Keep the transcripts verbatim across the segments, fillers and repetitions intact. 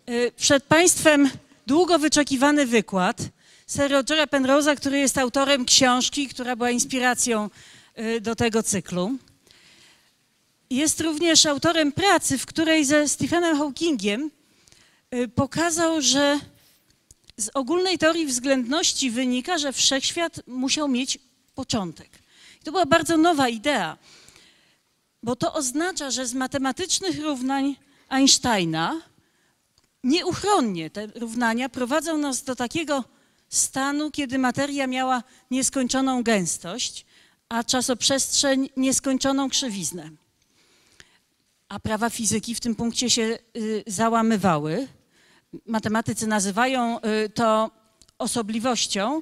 Przed Państwem długo wyczekiwany wykład Sir Rogera Penrose'a, który jest autorem książki, która była inspiracją do tego cyklu. Jest również autorem pracy, w której ze Stephenem Hawkingiem pokazał, że z ogólnej teorii względności wynika, że wszechświat musiał mieć początek. I to była bardzo nowa idea, bo to oznacza, że z matematycznych równań Einsteina nieuchronnie te równania prowadzą nas do takiego stanu, kiedy materia miała nieskończoną gęstość, a czasoprzestrzeń nieskończoną krzywiznę. A prawa fizyki w tym punkcie się y, załamywały. Matematycy nazywają y, to osobliwością,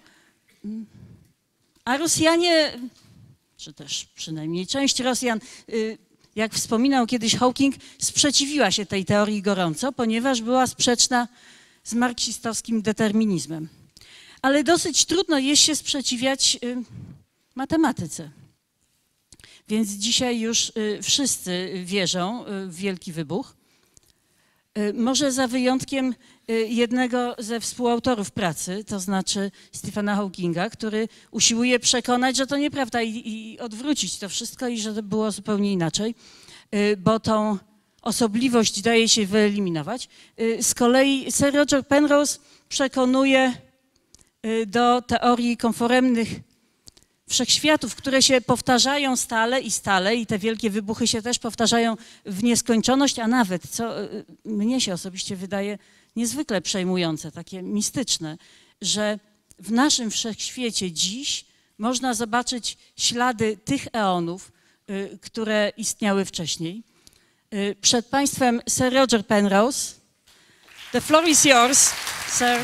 a Rosjanie, czy też przynajmniej część Rosjan, y, jak wspominał kiedyś Hawking, sprzeciwiła się tej teorii gorąco, ponieważ była sprzeczna z marksistowskim determinizmem. Ale dosyć trudno jest się sprzeciwiać y, matematyce. Więc dzisiaj już y, wszyscy wierzą y, w Wielki Wybuch. Y, może za wyjątkiem y, jednego ze współautorów pracy, to znaczy Stephena Hawkinga, który usiłuje przekonać, że to nieprawda i, i odwrócić to wszystko i że to było zupełnie inaczej, y, bo tą osobliwość daje się wyeliminować. Y, z kolei Sir Roger Penrose przekonuje y, do teorii konforemnych wszechświatów, które się powtarzają stale i stale i te wielkie wybuchy się też powtarzają w nieskończoność, a nawet, co mnie się osobiście wydaje niezwykle przejmujące, takie mistyczne, że w naszym wszechświecie dziś można zobaczyć ślady tych eonów, y, które istniały wcześniej. Y, przed Państwem Sir Roger Penrose. The floor is yours, sir.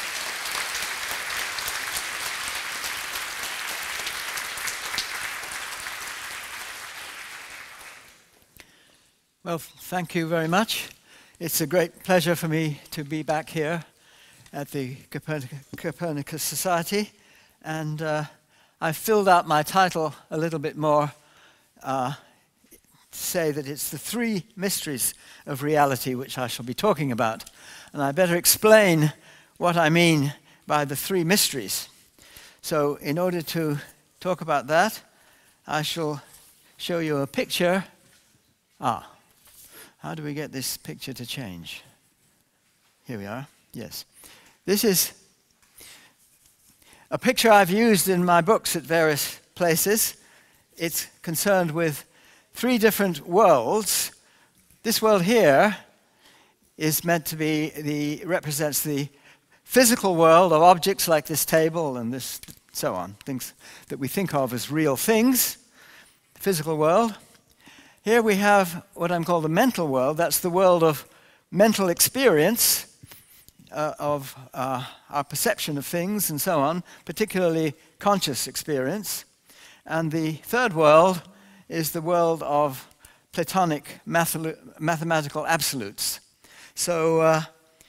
Well, thank you very much. It's a great pleasure for me to be back here at the Copernic Copernicus Society. And uh, I've filled out my title a little bit more uh, to say that it's the three mysteries of reality which I shall be talking about. And I better explain what I mean by the three mysteries. So in order to talk about that, I shall show you a picture. Ah. How do we get this picture to change? Here we are, yes. This is a picture I've used in my books at various places. It's concerned with three different worlds. This world here is meant to be the, represents the physical world of objects like this table and this, so on, things that we think of as real things, the physical world. Here we have what I'm called the mental world. That's the world of mental experience, uh, of uh, our perception of things and so on, particularly conscious experience. And the third world is the world of Platonic math- mathematical absolutes. So uh,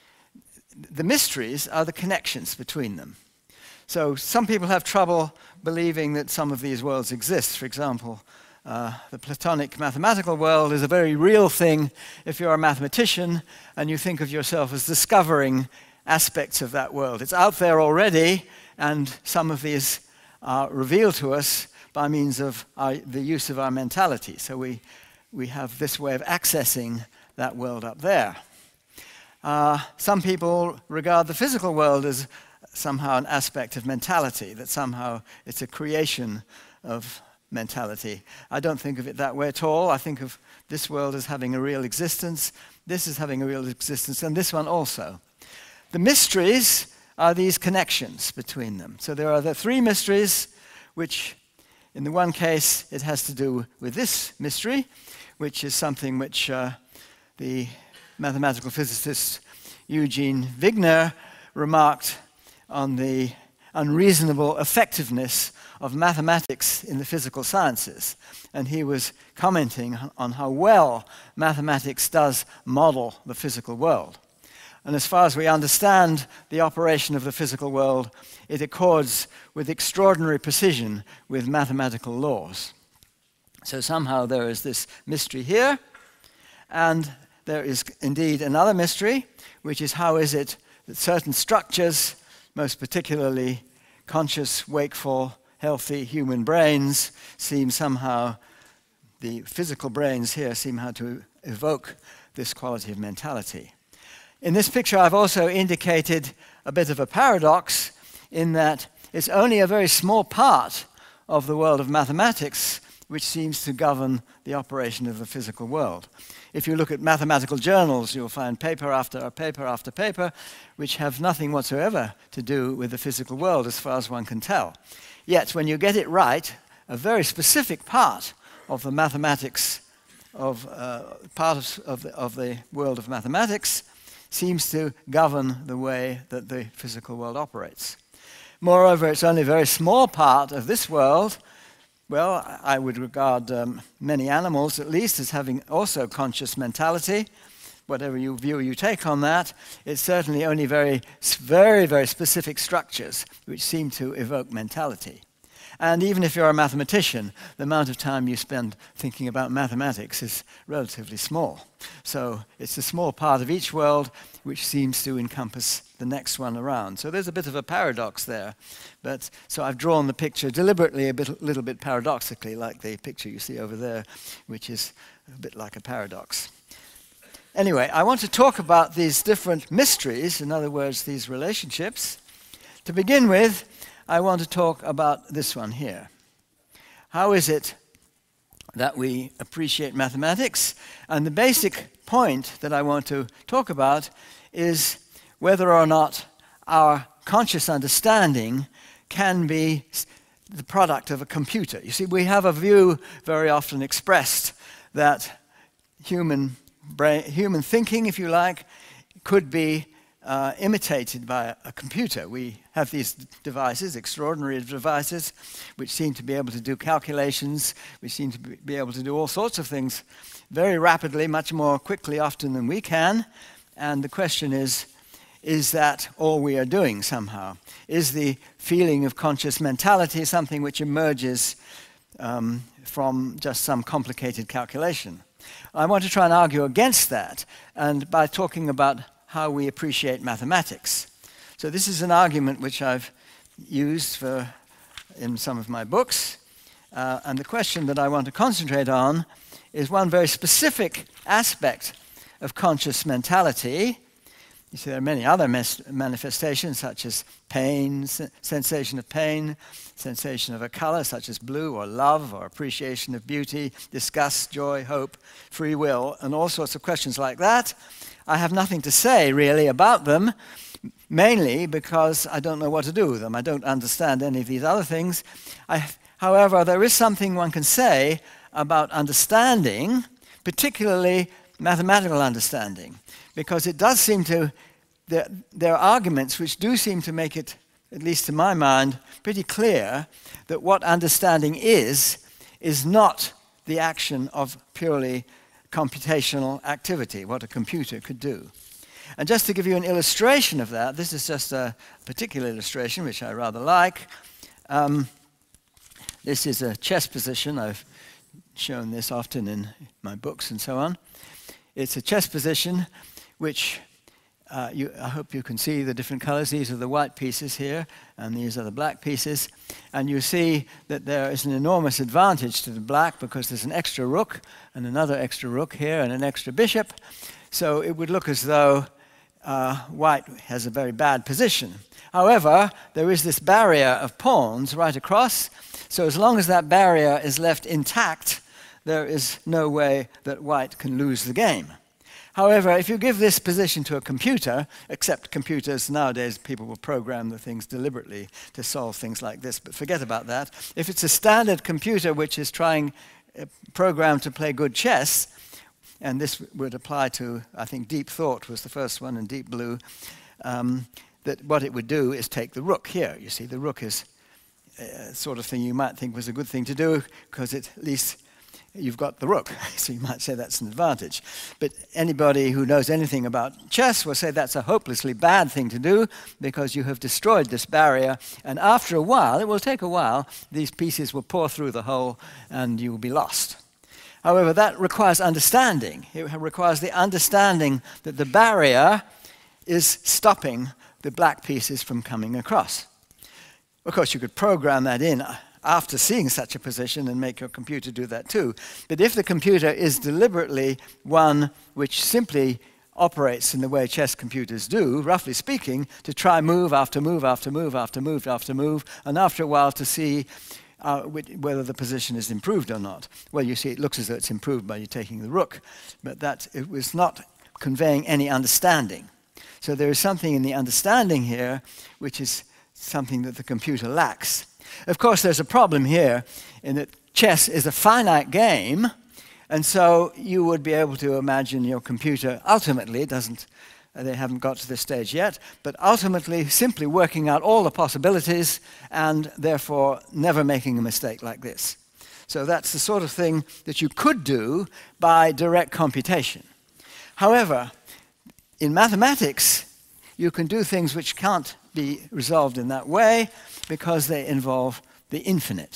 the mysteries are the connections between them. So some people have trouble believing that some of these worlds exist. For example, Uh, the Platonic mathematical world is a very real thing if you're a mathematician and you think of yourself as discovering aspects of that world. It's out there already, and some of these are revealed to us by means of our, the use of our mentality. So we, we have this way of accessing that world up there. Uh, some people regard the physical world as somehow an aspect of mentality, that somehow it's a creation of mentality. I don't think of it that way at all. I think of this world as having a real existence, this is having a real existence, and this one also. The mysteries are these connections between them. So there are the three mysteries, which in the one case it has to do with this mystery, which is something which uh, the mathematical physicist Eugene Wigner remarked on the unreasonable effectiveness of mathematics in the physical sciences. And he was commenting on how well mathematics does model the physical world. And as far as we understand the operation of the physical world, it accords with extraordinary precision with mathematical laws. So somehow there is this mystery here, and there is indeed another mystery, which is how is it that certain structures, most particularly conscious, wakeful, healthy human brains, seem somehow, the physical brains here seem how to evoke this quality of mentality. In this picture, I've also indicated a bit of a paradox in that it's only a very small part of the world of mathematics which seems to govern the operation of the physical world. If you look at mathematical journals, you'll find paper after paper after paper which have nothing whatsoever to do with the physical world as far as one can tell. Yet, when you get it right, a very specific part of the mathematics, of uh, part of, of, the, of the world of mathematics seems to govern the way that the physical world operates. Moreover, it's only a very small part of this world. Well, I would regard um, many animals, at least, as having also conscious mentality. Whatever you view you take on that, it's certainly only very, very, very specific structures which seem to evoke mentality. And even if you're a mathematician, the amount of time you spend thinking about mathematics is relatively small. So it's a small part of each world which seems to encompass the next one around. So there's a bit of a paradox there. But so I've drawn the picture deliberately a bit, little bit paradoxically, like the picture you see over there, which is a bit like a paradox. Anyway, I want to talk about these different mysteries, in other words, these relationships. To begin with, I want to talk about this one here. How is it that we appreciate mathematics? And the basic point that I want to talk about is whether or not our conscious understanding can be the product of a computer. You see, we have a view very often expressed that human brain, human thinking, if you like, could be Uh, imitated by a, a computer. We have these devices, extraordinary devices, which seem to be able to do calculations, which seem to be, be able to do all sorts of things very rapidly, much more quickly often than we can. And the question is, is that all we are doing somehow? Is the feeling of conscious mentality something which emerges um, from just some complicated calculation? I want to try and argue against that, and by talking about how we appreciate mathematics. So this is an argument which I've used for, in some of my books. Uh, and the question that I want to concentrate on is one very specific aspect of conscious mentality. You see, there are many other manifestations, such as pain, sen sensation of pain, sensation of a color, such as blue, or love, or appreciation of beauty, disgust, joy, hope, free will, and all sorts of questions like that. I have nothing to say, really, about them, mainly because I don't know what to do with them. I don't understand any of these other things. I, however, there is something one can say about understanding, particularly mathematical understanding, because it does seem to, there, there are arguments which do seem to make it, at least to my mind, pretty clear that what understanding is, is not the action of purely computational activity, what a computer could do. And just to give you an illustration of that, this is just a particular illustration which I rather like. Um, this is a chess position. I've shown this often in my books and so on. It's a chess position which uh, you, I hope you can see the different colors. These are the white pieces here, and these are the black pieces. And you see that there is an enormous advantage to the black because there's an extra rook and another extra rook here and an extra bishop. So it would look as though uh, white has a very bad position. However, there is this barrier of pawns right across. So as long as that barrier is left intact, there is no way that white can lose the game. However, if you give this position to a computer, except computers nowadays, people will program the things deliberately to solve things like this, but forget about that. If it's a standard computer which is trying, uh, programmed to play good chess, and this would apply to, I think, Deep Thought was the first one, and Deep Blue, um, that what it would do is take the rook here. You see, the rook is a sort of thing you might think was a good thing to do, because it at least you've got the rook, so you might say that's an advantage. But anybody who knows anything about chess will say that's a hopelessly bad thing to do because you have destroyed this barrier, and after a while, it will take a while, these pieces will pour through the hole and you will be lost. However, that requires understanding. It requires the understanding that the barrier is stopping the black pieces from coming across. Of course, you could program that in after seeing such a position and make your computer do that too. But if the computer is deliberately one which simply operates in the way chess computers do, roughly speaking, to try move after move after move after move after move, and after a while to see uh, whether the position is improved or not. Well, you see, it looks as though it's improved by you taking the rook, but that it was not conveying any understanding. So there is something in the understanding here which is something that the computer lacks. Of course, there's a problem here in that chess is a finite game, and so you would be able to imagine your computer ultimately, it doesn't, they haven't got to this stage yet, but ultimately simply working out all the possibilities and therefore never making a mistake like this. So that's the sort of thing that you could do by direct computation. However, in mathematics, you can do things which can't be resolved in that way because they involve the infinite.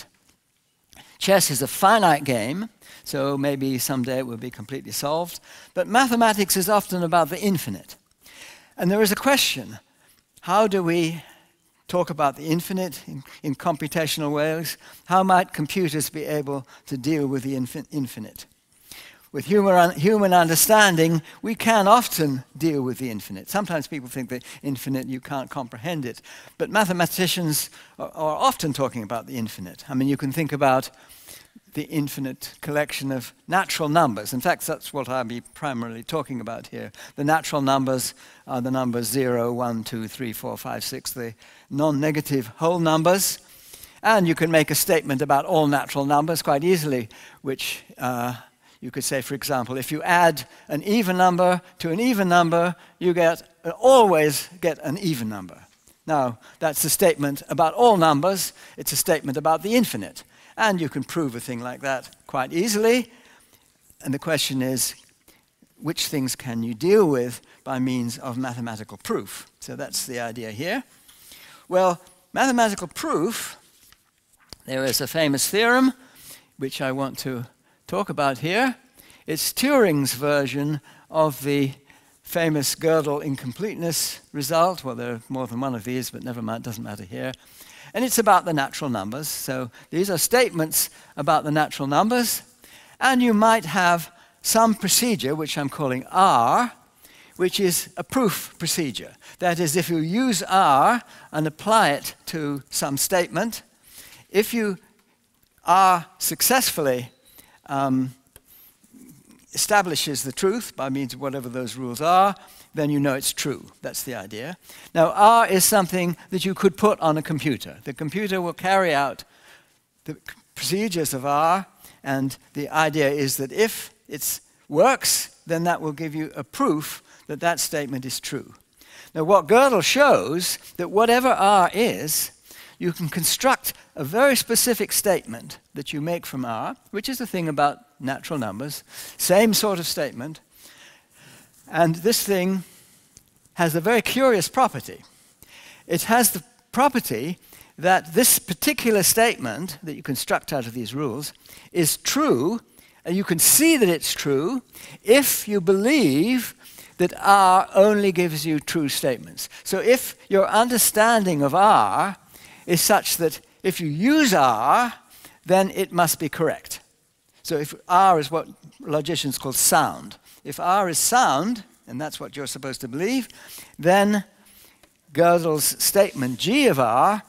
Chess is a finite game, so maybe someday it will be completely solved, but mathematics is often about the infinite. And there is a question, how do we talk about the infinite in, in computational ways? How might computers be able to deal with the infin- infinite? With human, human understanding, we can often deal with the infinite. Sometimes people think the infinite, you can't comprehend it. But mathematicians are, are often talking about the infinite. I mean, you can think about the infinite collection of natural numbers. In fact, that's what I'll be primarily talking about here. The natural numbers are the numbers zero, one, two, three, four, five, six, the non-negative whole numbers. And you can make a statement about all natural numbers quite easily, which uh, you could say, for example, if you add an even number to an even number, you get uh, always get an even number. Now, that's a statement about all numbers. It's a statement about the infinite. And you can prove a thing like that quite easily. And the question is, which things can you deal with by means of mathematical proof? So that's the idea here. Well, mathematical proof, there is a famous theorem, which I want to talk about here. It's Turing's version of the famous Gödel incompleteness result. Well, there are more than one of these, but never mind, doesn't matter here. And it's about the natural numbers. So these are statements about the natural numbers. And you might have some procedure, which I'm calling R, which is a proof procedure. That is, if you use R and apply it to some statement, if you R successfully um, establishes the truth by means of whatever those rules are, then you know it's true. That's the idea. Now, R is something that you could put on a computer. The computer will carry out the procedures of R, and the idea is that if it works, then that will give you a proof that that statement is true. Now, what Gödel shows, that whatever R is, you can construct a very specific statement that you make from R, which is the thing about natural numbers, same sort of statement. And this thing has a very curious property. It has the property that this particular statement that you construct out of these rules is true, and you can see that it's true if you believe that R only gives you true statements. So if your understanding of R is such that if you use R, then it must be correct. So if R is what logicians call sound, if R is sound, and that's what you're supposed to believe, then Gödel's statement G of R,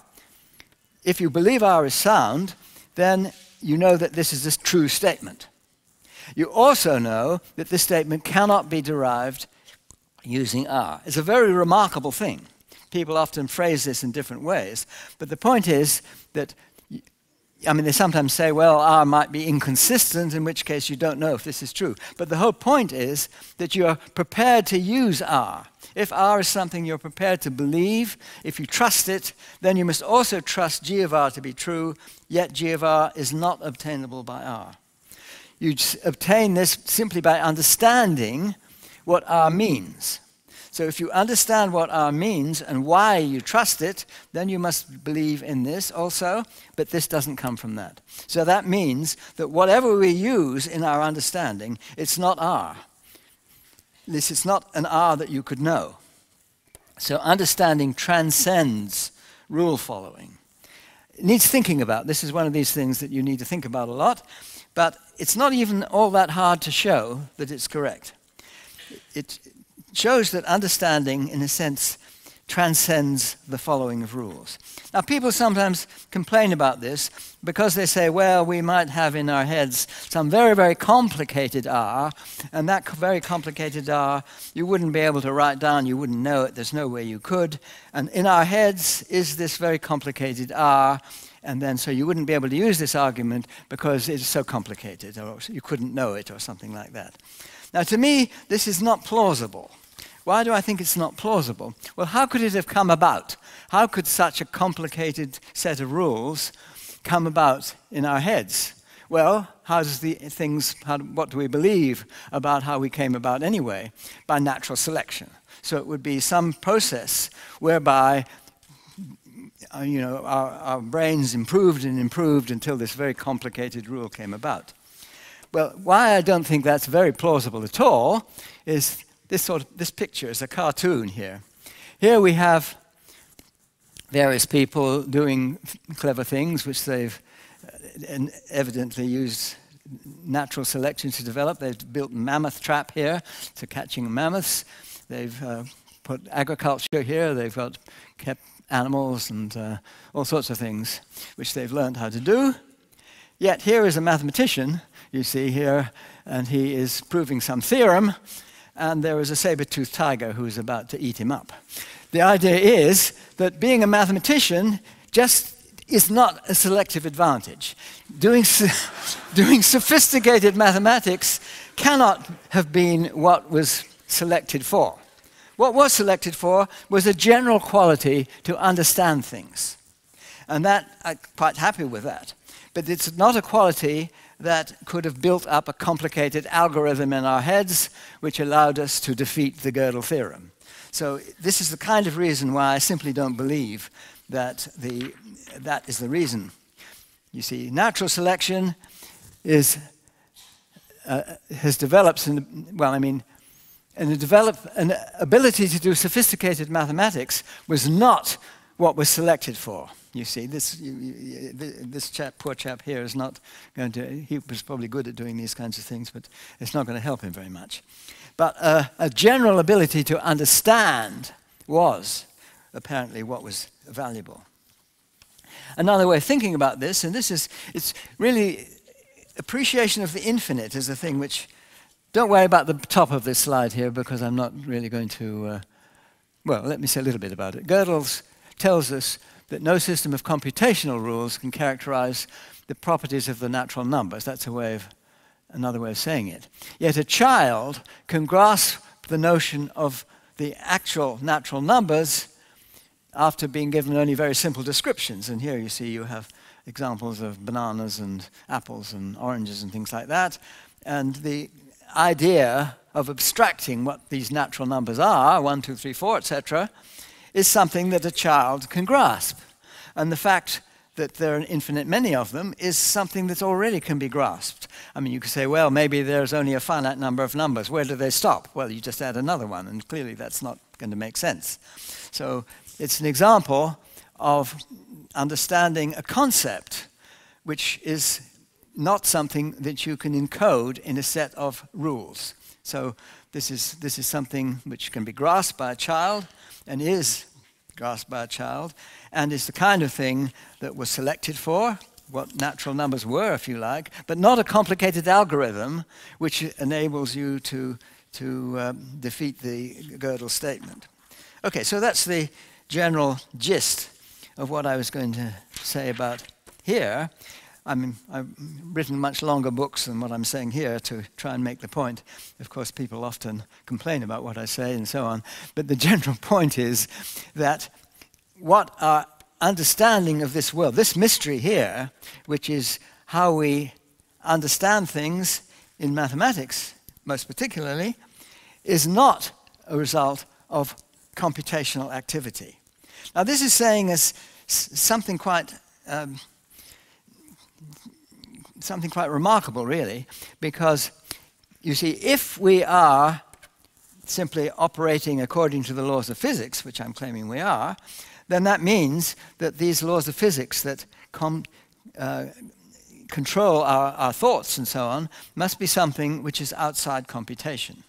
if you believe R is sound, then you know that this is a true statement. You also know that this statement cannot be derived using R. It's a very remarkable thing. People often phrase this in different ways, but the point is that, I mean, they sometimes say, well, R might be inconsistent, in which case you don't know if this is true. But the whole point is that you are prepared to use R. If R is something you're prepared to believe, if you trust it, then you must also trust G of R to be true, yet G of R is not obtainable by R. You obtain this simply by understanding what R means. So if you understand what R means and why you trust it, then you must believe in this also, but this doesn't come from that. So that means that whatever we use in our understanding, it's not R. This is not an R that you could know. So understanding transcends rule following. It needs thinking about. This is one of these things that you need to think about a lot, but it's not even all that hard to show that it's correct. It shows that understanding, in a sense, transcends the following of rules. Now, people sometimes complain about this because they say, well, we might have in our heads some very, very complicated R, and that very complicated R you wouldn't be able to write down, you wouldn't know it, there's no way you could. And in our heads is this very complicated R, and then so you wouldn't be able to use this argument because it's so complicated, or you couldn't know it, or something like that. Now, to me, this is not plausible. Why do I think it's not plausible? Well, how could it have come about? How could such a complicated set of rules come about in our heads? Well, how does the things, how, what do we believe about how we came about anyway? By natural selection. So it would be some process whereby uh, you know, our, our brains improved and improved until this very complicated rule came about. Well, why I don't think that's very plausible at all is this sort of, this picture is a cartoon here. Here we have various people doing clever things which they've uh, evidently used natural selection to develop. They've built mammoth trap here to catching mammoths. They've uh, put agriculture here. They've got kept animals and uh, all sorts of things which they've learned how to do. Yet here is a mathematician, you see here, and he is proving some theorem, and there is a saber-toothed tiger who is about to eat him up. The idea is that being a mathematician just is not a selective advantage. Doing, doing sophisticated mathematics cannot have been what was selected for. What was selected for was a general quality to understand things. And that, I'm quite happy with that. But it's not a quality that could have built up a complicated algorithm in our heads which allowed us to defeat the Gödel theorem. So this is the kind of reason why I simply don't believe that the, that is the reason. You see, natural selection is, uh, has developed, in, well, I mean, and develop an ability to do sophisticated mathematics was not what was selected for. You see, this, you, you, this chap, poor chap here is not going to, he was probably good at doing these kinds of things, but it's not going to help him very much. But uh, a general ability to understand was apparently what was valuable. Another way of thinking about this, and this is, it's really appreciation of the infinite is a thing which, don't worry about the top of this slide here because I'm not really going to, uh, well, let me say a little bit about it. Gödel tells us that no system of computational rules can characterize the properties of the natural numbers. That's a way of, another way of saying it. Yet a child can grasp the notion of the actual natural numbers after being given only very simple descriptions. And here you see you have examples of bananas and apples and oranges and things like that. And the idea of abstracting what these natural numbers are, one, two, three, four, et cetera, is something that a child can grasp. And the fact that there are an infinite many of them is something that already can be grasped. I mean, you could say, well, maybe there's only a finite number of numbers. Where do they stop? Well, you just add another one, and clearly that's not going to make sense. So it's an example of understanding a concept which is not something that you can encode in a set of rules. So this is, this is something which can be grasped by a child, and is grasped by a child, and is the kind of thing that was selected for, what natural numbers were, if you like, but not a complicated algorithm which enables you to, to um, defeat the Gödel statement. Okay, so that's the general gist of what I was going to say about here. I mean, I've written much longer books than what I'm saying here to try and make the point. Of course, people often complain about what I say and so on. But the general point is that what our understanding of this world, this mystery here, which is how we understand things in mathematics, most particularly, is not a result of computational activity. Now this is saying us something quite um, something quite remarkable, really, because you see, if we are simply operating according to the laws of physics, which I'm claiming we are, then that means that these laws of physics that com uh, control our, our thoughts and so on must be something which is outside computation.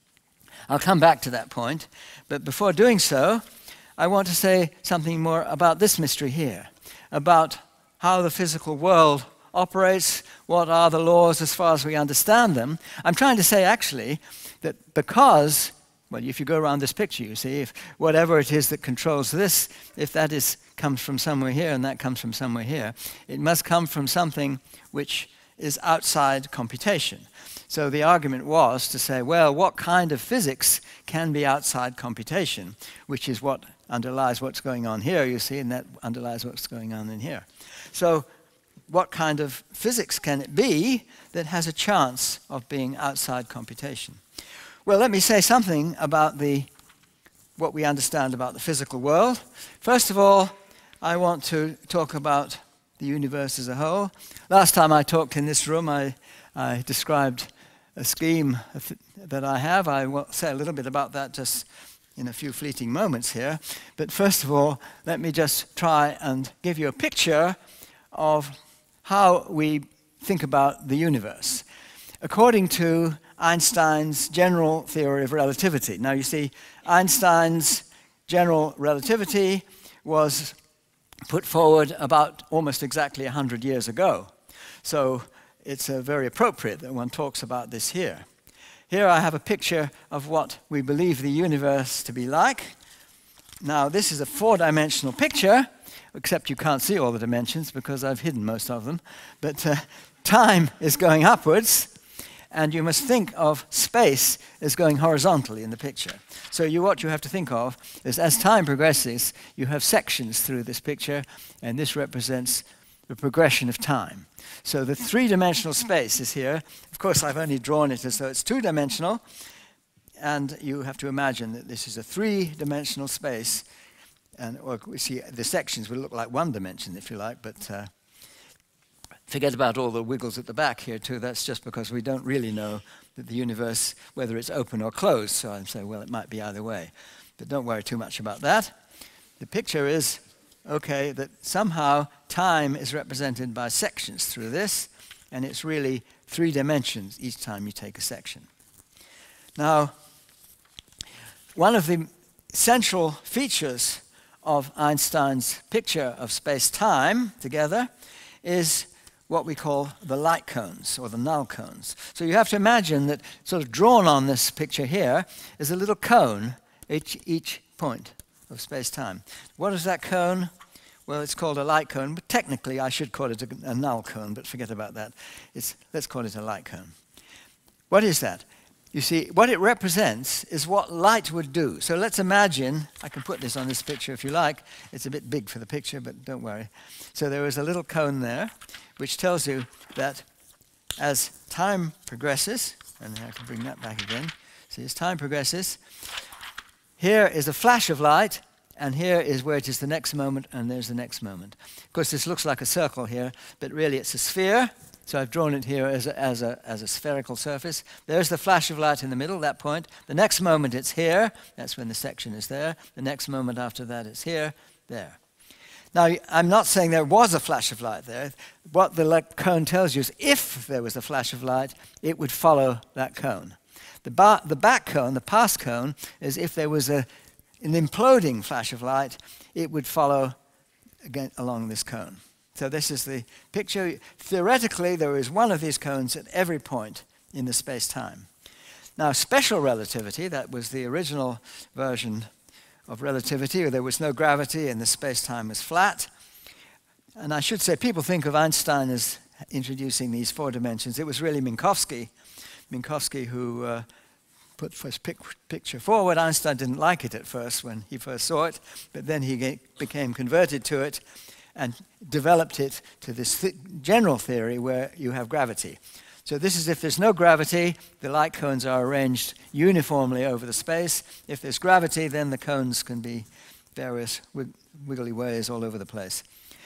I'll come back to that point, but before doing so, I want to say something more about this mystery here, about how the physical world operates, what are the laws as far as we understand them. I'm trying to say, actually, that because, well, if you go around this picture, you see, if whatever it is that controls this, if that is comes from somewhere here and that comes from somewhere here, it must come from something which is outside computation. So the argument was to say, well, what kind of physics can be outside computation, which is what underlies what's going on here, you see, and that underlies what's going on in here. So what kind of physics can it be that has a chance of being outside computation? Well, let me say something about the, what we understand about the physical world. First of all, I want to talk about the universe as a whole. Last time I talked in this room, I, I described a scheme that I have. I will say a little bit about that just in a few fleeting moments here. But first of all, let me just try and give you a picture of how we think about the universe, according to Einstein's general theory of relativity. Now, you see, Einstein's general relativity was put forward about almost exactly one hundred years ago. So it's uh, very appropriate that one talks about this here. Here I have a picture of what we believe the universe to be like. Now, this is a four-dimensional picture, except you can't see all the dimensions because I've hidden most of them. But uh, time is going upwards, and you must think of space as going horizontally in the picture. So you, what you have to think of is as time progresses, you have sections through this picture, and this represents the progression of time. So the three-dimensional space is here. Of course, I've only drawn it as though it's two-dimensional, and you have to imagine that this is a three-dimensional space. And well, we see the sections will look like one dimension, if you like, but uh, forget about all the wiggles at the back here, too. That's just because we don't really know that the universe, whether it's open or closed. So I'm saying, well, it might be either way. But don't worry too much about that. The picture is, okay, that somehow time is represented by sections through this, and it's really three dimensions each time you take a section. Now, one of the central features of Einstein's picture of space-time together is what we call the light cones, or the null cones. So you have to imagine that sort of drawn on this picture here is a little cone each, each point of space-time. What is that cone? Well, it's called a light cone, but technically I should call it a, a null cone, but forget about that. It's, let's call it a light cone. What is that? You see, what it represents is what light would do. So let's imagine, I can put this on this picture if you like. It's a bit big for the picture, but don't worry. So there is a little cone there, which tells you that as time progresses, and I can bring that back again. See, as time progresses, here is a flash of light, and here is where it is the next moment, and there's the next moment. Of course, this looks like a circle here, but really it's a sphere. So I've drawn it here as a, as, a, as a spherical surface. There's the flash of light in the middle, that point. The next moment it's here. That's when the section is there. The next moment after that it's here, there. Now, I'm not saying there was a flash of light there. What the cone tells you is if there was a flash of light, it would follow that cone. The, bar, the back cone, the past cone, is if there was a, an imploding flash of light, it would follow again along this cone. So this is the picture. Theoretically, there is one of these cones at every point in the space-time. Now, special relativity, that was the original version of relativity, where there was no gravity and the space-time was flat. And I should say, people think of Einstein as introducing these four dimensions. It was really Minkowski, Minkowski who uh, put this pic picture forward. Einstein didn't like it at first when he first saw it, but then he became converted to it and developed it to this th general theory where you have gravity. So this is if there's no gravity, the light cones are arranged uniformly over the space. If there's gravity, then the cones can be various wig wiggly ways all over the place.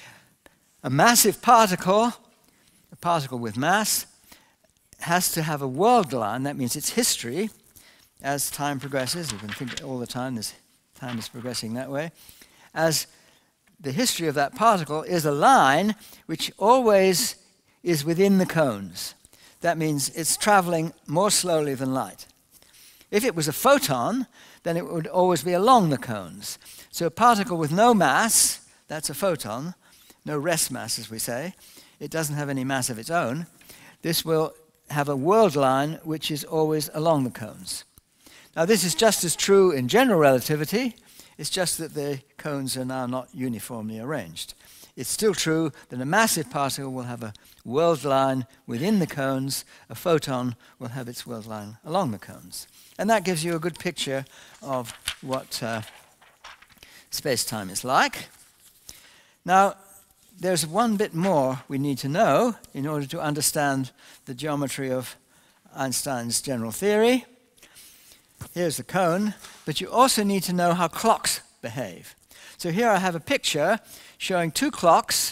A massive particle, a particle with mass, has to have a world line. That means its history as time progresses. You can think all the time this time is progressing that way. As the history of that particle is a line which always is within the cones. That means it's traveling more slowly than light. If it was a photon, then it would always be along the cones. So a particle with no mass, that's a photon, no rest mass as we say, it doesn't have any mass of its own, this will have a world line which is always along the cones. Now this is just as true in general relativity, it's just that the cones are now not uniformly arranged. It's still true that a massive particle will have a world line within the cones, a photon will have its world line along the cones. And that gives you a good picture of what uh, space-time is like. Now, there's one bit more we need to know in order to understand the geometry of Einstein's general theory. Here's the cone, but you also need to know how clocks behave. So here I have a picture showing two clocks,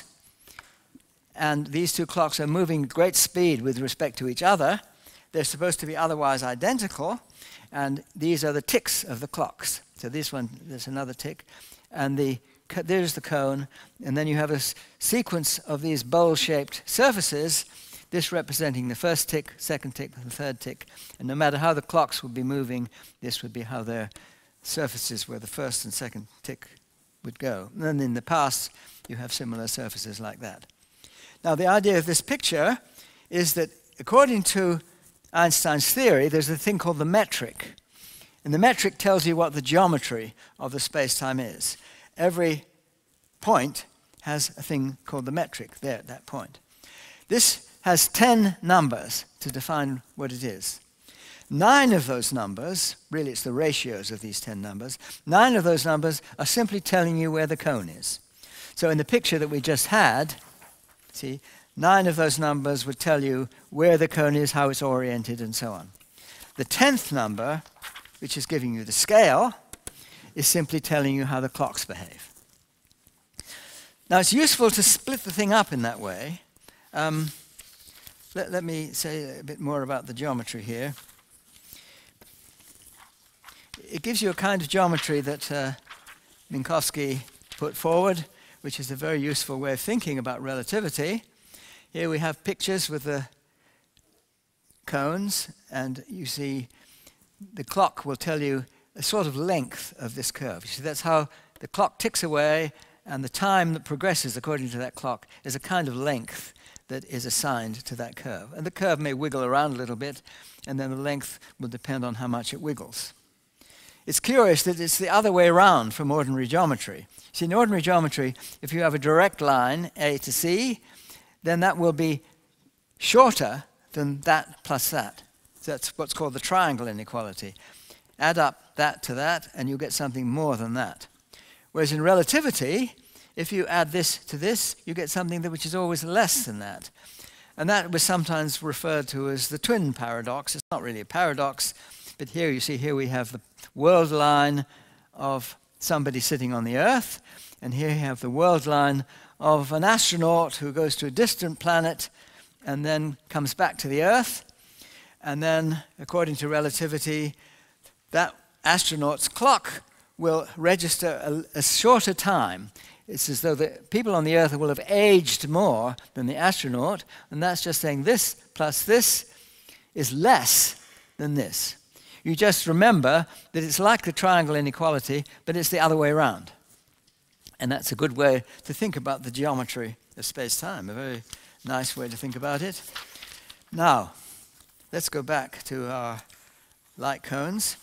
and these two clocks are moving at great speed with respect to each other. They're supposed to be otherwise identical, and these are the ticks of the clocks. So this one, there's another tick, and the, there's the cone, and then you have a sequence of these bowl-shaped surfaces, this representing the first tick, second tick, the third tick, and no matter how the clocks would be moving, this would be how their surfaces where the first and second tick would go. And then in the past, you have similar surfaces like that. Now, the idea of this picture is that according to Einstein's theory, there's a thing called the metric. And the metric tells you what the geometry of the space-time is. Every point has a thing called the metric there at that point. This has ten numbers to define what it is. Nine of those numbers, really it's the ratios of these ten numbers, nine of those numbers are simply telling you where the cone is. So in the picture that we just had, see, nine of those numbers would tell you where the cone is, how it's oriented, and so on. The tenth number, which is giving you the scale, is simply telling you how the clocks behave. Now it's useful to split the thing up in that way. Um, let, let me say a bit more about the geometry here. It gives you a kind of geometry that uh, Minkowski put forward, which is a very useful way of thinking about relativity. Here we have pictures with the cones, and you see the clock will tell you a sort of length of this curve. You see, that's how the clock ticks away, and the time that progresses according to that clock is a kind of length that is assigned to that curve. And the curve may wiggle around a little bit, and then the length will depend on how much it wiggles. It's curious that it's the other way around from ordinary geometry. See, in ordinary geometry, if you have a direct line, A to C, then that will be shorter than that plus that. So that's what's called the triangle inequality. Add up that to that, and you'll get something more than that. Whereas in relativity, if you add this to this, you get something that which is always less than that. And that was sometimes referred to as the twin paradox. It's not really a paradox, but here you see, here we have the world line of somebody sitting on the Earth, and here you have the world line of an astronaut who goes to a distant planet and then comes back to the Earth, and then, according to relativity, that astronaut's clock will register a, a shorter time. It's as though the people on the Earth will have aged more than the astronaut, and that's just saying this plus this is less than this. You just remember that it's like the triangle inequality, but it's the other way around. And that's a good way to think about the geometry of space-time, a very nice way to think about it. Now, let's go back to our light cones.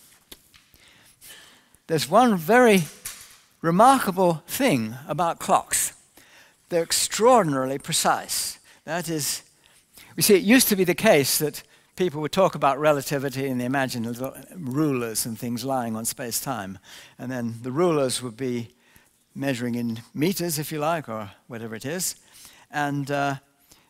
There's one very remarkable thing about clocks. They're extraordinarily precise. That is, you see, it used to be the case that people would talk about relativity and they imagined little rulers and things lying on space-time. And then the rulers would be measuring in meters, if you like, or whatever it is. And uh,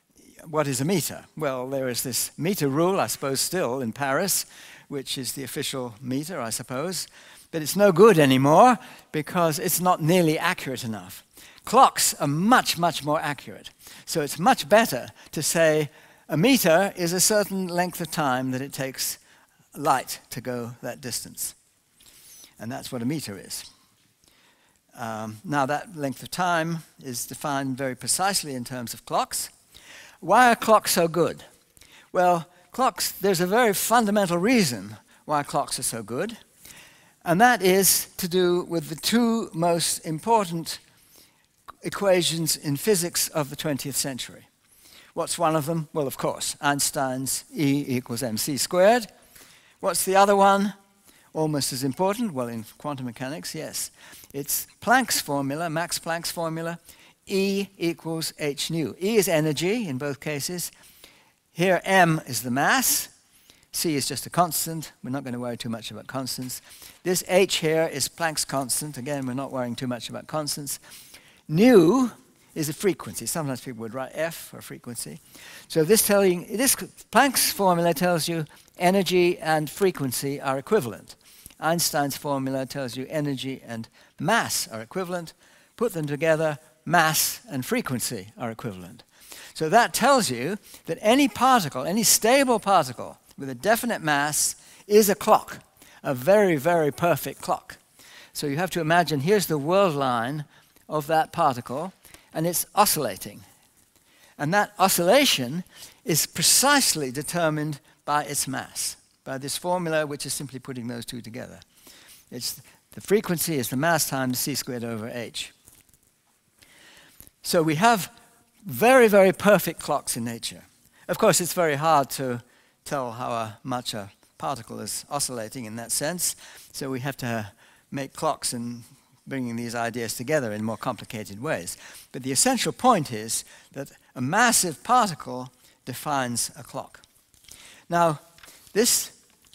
what is a meter? Well, there is this meter rule, I suppose, still in Paris, which is the official meter, I suppose. But it's no good anymore because it's not nearly accurate enough. Clocks are much, much more accurate. So it's much better to say a meter is a certain length of time that it takes light to go that distance. And that's what a meter is. Um, now that length of time is defined very precisely in terms of clocks. Why are clocks so good? Well, clocks, there's a very fundamental reason why clocks are so good, and that is to do with the two most important equations in physics of the twentieth century. What's one of them? Well, of course, Einstein's E equals mc squared. What's the other one? Almost as important, well, in quantum mechanics, yes. It's Planck's formula, Max Planck's formula, E equals h nu. E is energy in both cases. Here, m is the mass. C is just a constant. We're not going to worry too much about constants. This h here is Planck's constant. Again, we're not worrying too much about constants. Nu is a frequency. Sometimes people would write F for frequency. So this telling, this Planck's formula tells you energy and frequency are equivalent. Einstein's formula tells you energy and mass are equivalent. Put them together, mass and frequency are equivalent. So that tells you that any particle, any stable particle with a definite mass is a clock, a very, very perfect clock. So you have to imagine here's the world line of that particle, and it's oscillating. And that oscillation is precisely determined by its mass, by this formula which is simply putting those two together. It's the frequency is the mass times c squared over h. So we have very, very perfect clocks in nature. Of course, it's very hard to tell how uh, much a particle is oscillating in that sense, so we have to uh, make clocks and bringing these ideas together in more complicated ways. But the essential point is that a massive particle defines a clock. Now, this,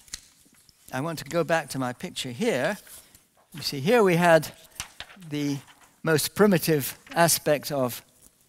I want to go back to my picture here. You see, here we had the most primitive aspect of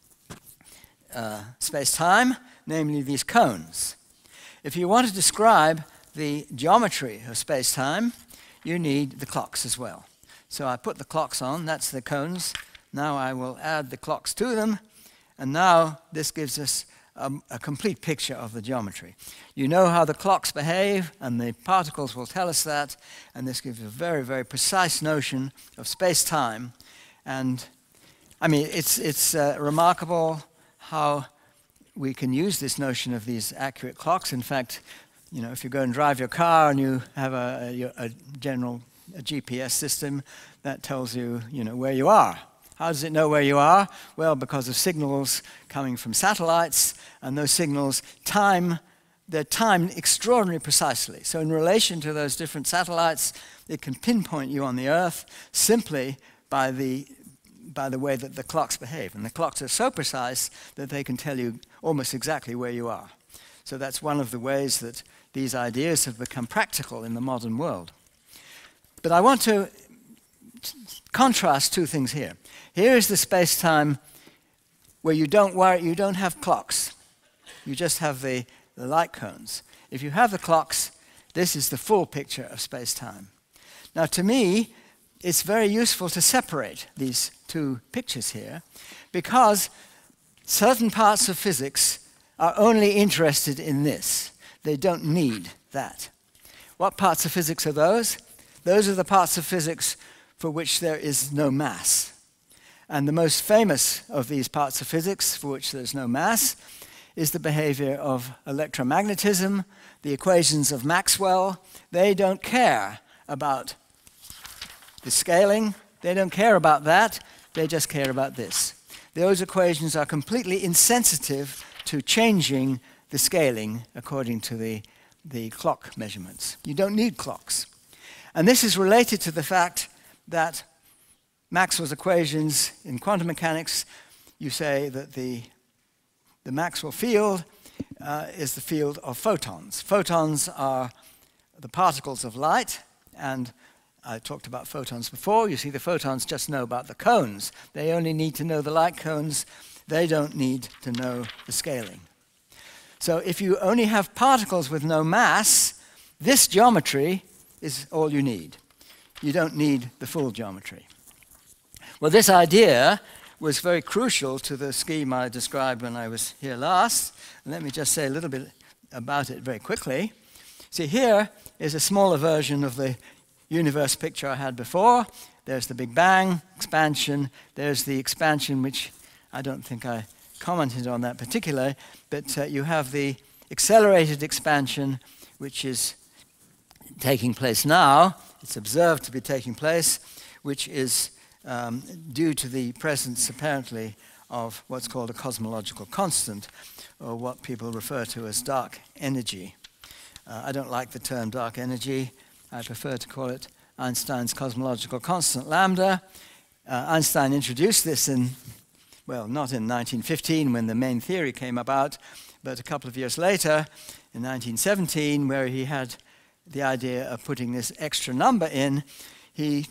uh, space-time, namely these cones. If you want to describe the geometry of space-time, you need the clocks as well. So I put the clocks on, that's the cones. Now I will add the clocks to them, and now this gives us um, a complete picture of the geometry. You know how the clocks behave, and the particles will tell us that, and this gives a very, very precise notion of space-time. And I mean, it's, it's uh, remarkable how we can use this notion of these accurate clocks. In fact, you know, if you go and drive your car and you have a, a, a general a G P S system that tells you, you know, where you are. How does it know where you are? Well, because of signals coming from satellites, and those signals time, they're timed extraordinarily precisely. So in relation to those different satellites, it can pinpoint you on the Earth simply by the, by the way that the clocks behave. And the clocks are so precise that they can tell you almost exactly where you are. So that's one of the ways that these ideas have become practical in the modern world. But I want to contrast two things here. Here is the space-time where you don't worry, you don't have clocks. You just have the, the light cones. If you have the clocks, this is the full picture of space-time. Now, to me, it's very useful to separate these two pictures here, because certain parts of physics are only interested in this. They don't need that. What parts of physics are those? Those are the parts of physics for which there is no mass. And the most famous of these parts of physics for which there's no mass is the behavior of electromagnetism, the equations of Maxwell. They don't care about the scaling. They don't care about that. They just care about this. Those equations are completely insensitive to changing the scaling according to the, the clock measurements. You don't need clocks. And this is related to the fact that Maxwell's equations in quantum mechanics, you say that the, the Maxwell field uh, is the field of photons. Photons are the particles of light, and I talked about photons before. You see, the photons just know about the cones. They only need to know the light cones. They don't need to know the scaling. So if you only have particles with no mass, this geometry is all you need. You don't need the full geometry. Well, this idea was very crucial to the scheme I described when I was here last. And let me just say a little bit about it very quickly. See, here is a smaller version of the universe picture I had before. There's the Big Bang, expansion. There's the expansion, which I don't think I commented on that particularly, but uh, you have the accelerated expansion, which is taking place now. It's observed to be taking place, which is um, due to the presence, apparently, of what's called a cosmological constant, or what people refer to as dark energy. Uh, I don't like the term dark energy. I prefer to call it Einstein's cosmological constant, lambda. Uh, Einstein introduced this in, well, not in nineteen fifteen when the main theory came about, but a couple of years later, in nineteen seventeen, where he had the idea of putting this extra number in. He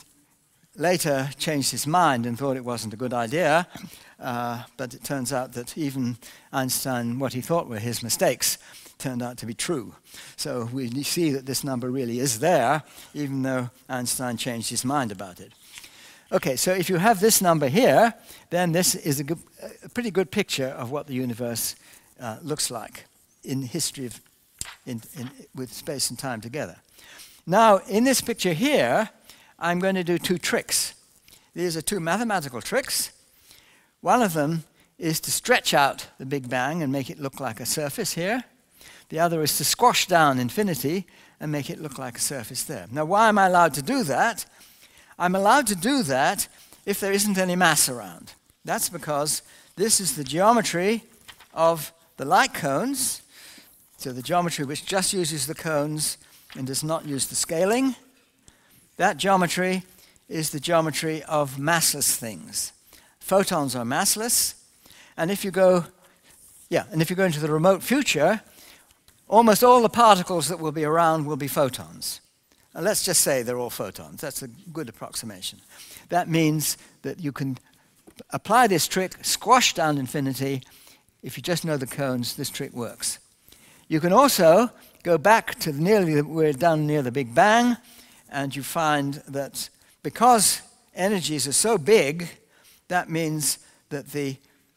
later changed his mind and thought it wasn't a good idea, uh, but it turns out that even Einstein, what he thought were his mistakes, turned out to be true. So we see that this number really is there, even though Einstein changed his mind about it. Okay, so if you have this number here, then this is a, good, a pretty good picture of what the universe uh, looks like in history of, in, in, with space and time together. Now, in this picture here, I'm going to do two tricks. These are two mathematical tricks. One of them is to stretch out the Big Bang and make it look like a surface here. The other is to squash down infinity and make it look like a surface there. Now, why am I allowed to do that? I'm allowed to do that if there isn't any mass around. That's because this is the geometry of the light cones, so the geometry which just uses the cones and does not use the scaling. That geometry is the geometry of massless things. Photons are massless, and if you go, yeah, and if you go into the remote future, almost all the particles that will be around will be photons. And let's just say they're all photons. That's a good approximation. That means that you can apply this trick, squash down infinity. If you just know the cones, this trick works. You can also go back to nearly, we're down near the Big Bang, and you find that because energies are so big, that means that the,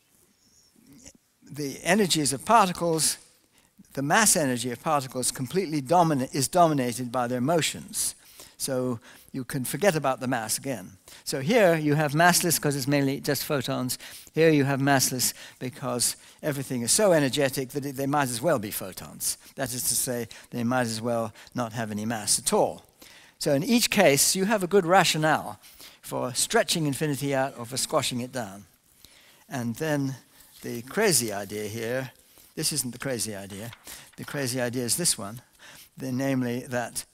the energies of particles, the mass energy of particles completely domina- is dominated by their motions. So you can forget about the mass again. So here you have massless because it's mainly just photons. Here you have massless because everything is so energetic that it, they might as well be photons. That is to say, they might as well not have any mass at all. So in each case, you have a good rationale for stretching infinity out or for squashing it down. And then the crazy idea here, this isn't the crazy idea. The crazy idea is this one, the, namely that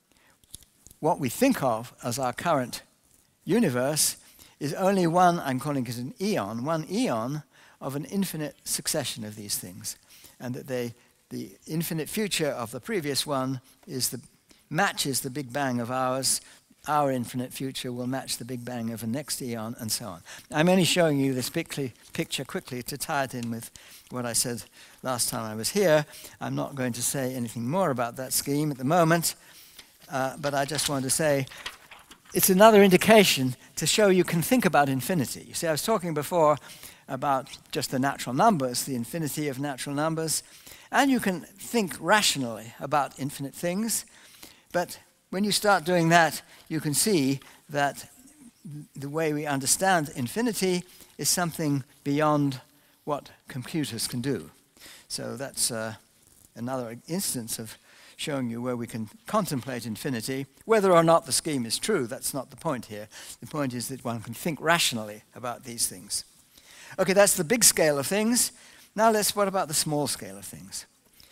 what we think of as our current universe is only one, I'm calling it an eon, one eon of an infinite succession of these things. And that they, the infinite future of the previous one is the, matches the Big Bang of ours. Our infinite future will match the Big Bang of the next eon, and so on. I'm only showing you this quickly, picture quickly to tie it in with what I said last time I was here. I'm not going to say anything more about that scheme at the moment, uh, but I just want to say it's another indication to show you can think about infinity. You see, I was talking before about just the natural numbers, the infinity of natural numbers, and you can think rationally about infinite things, but when you start doing that, you can see that the way we understand infinity is something beyond what computers can do. So that's uh, another instance of showing you where we can contemplate infinity. Whether or not the scheme is true, that's not the point here. The point is that one can think rationally about these things. Okay, that's the big scale of things. Now let's, what about the small scale of things?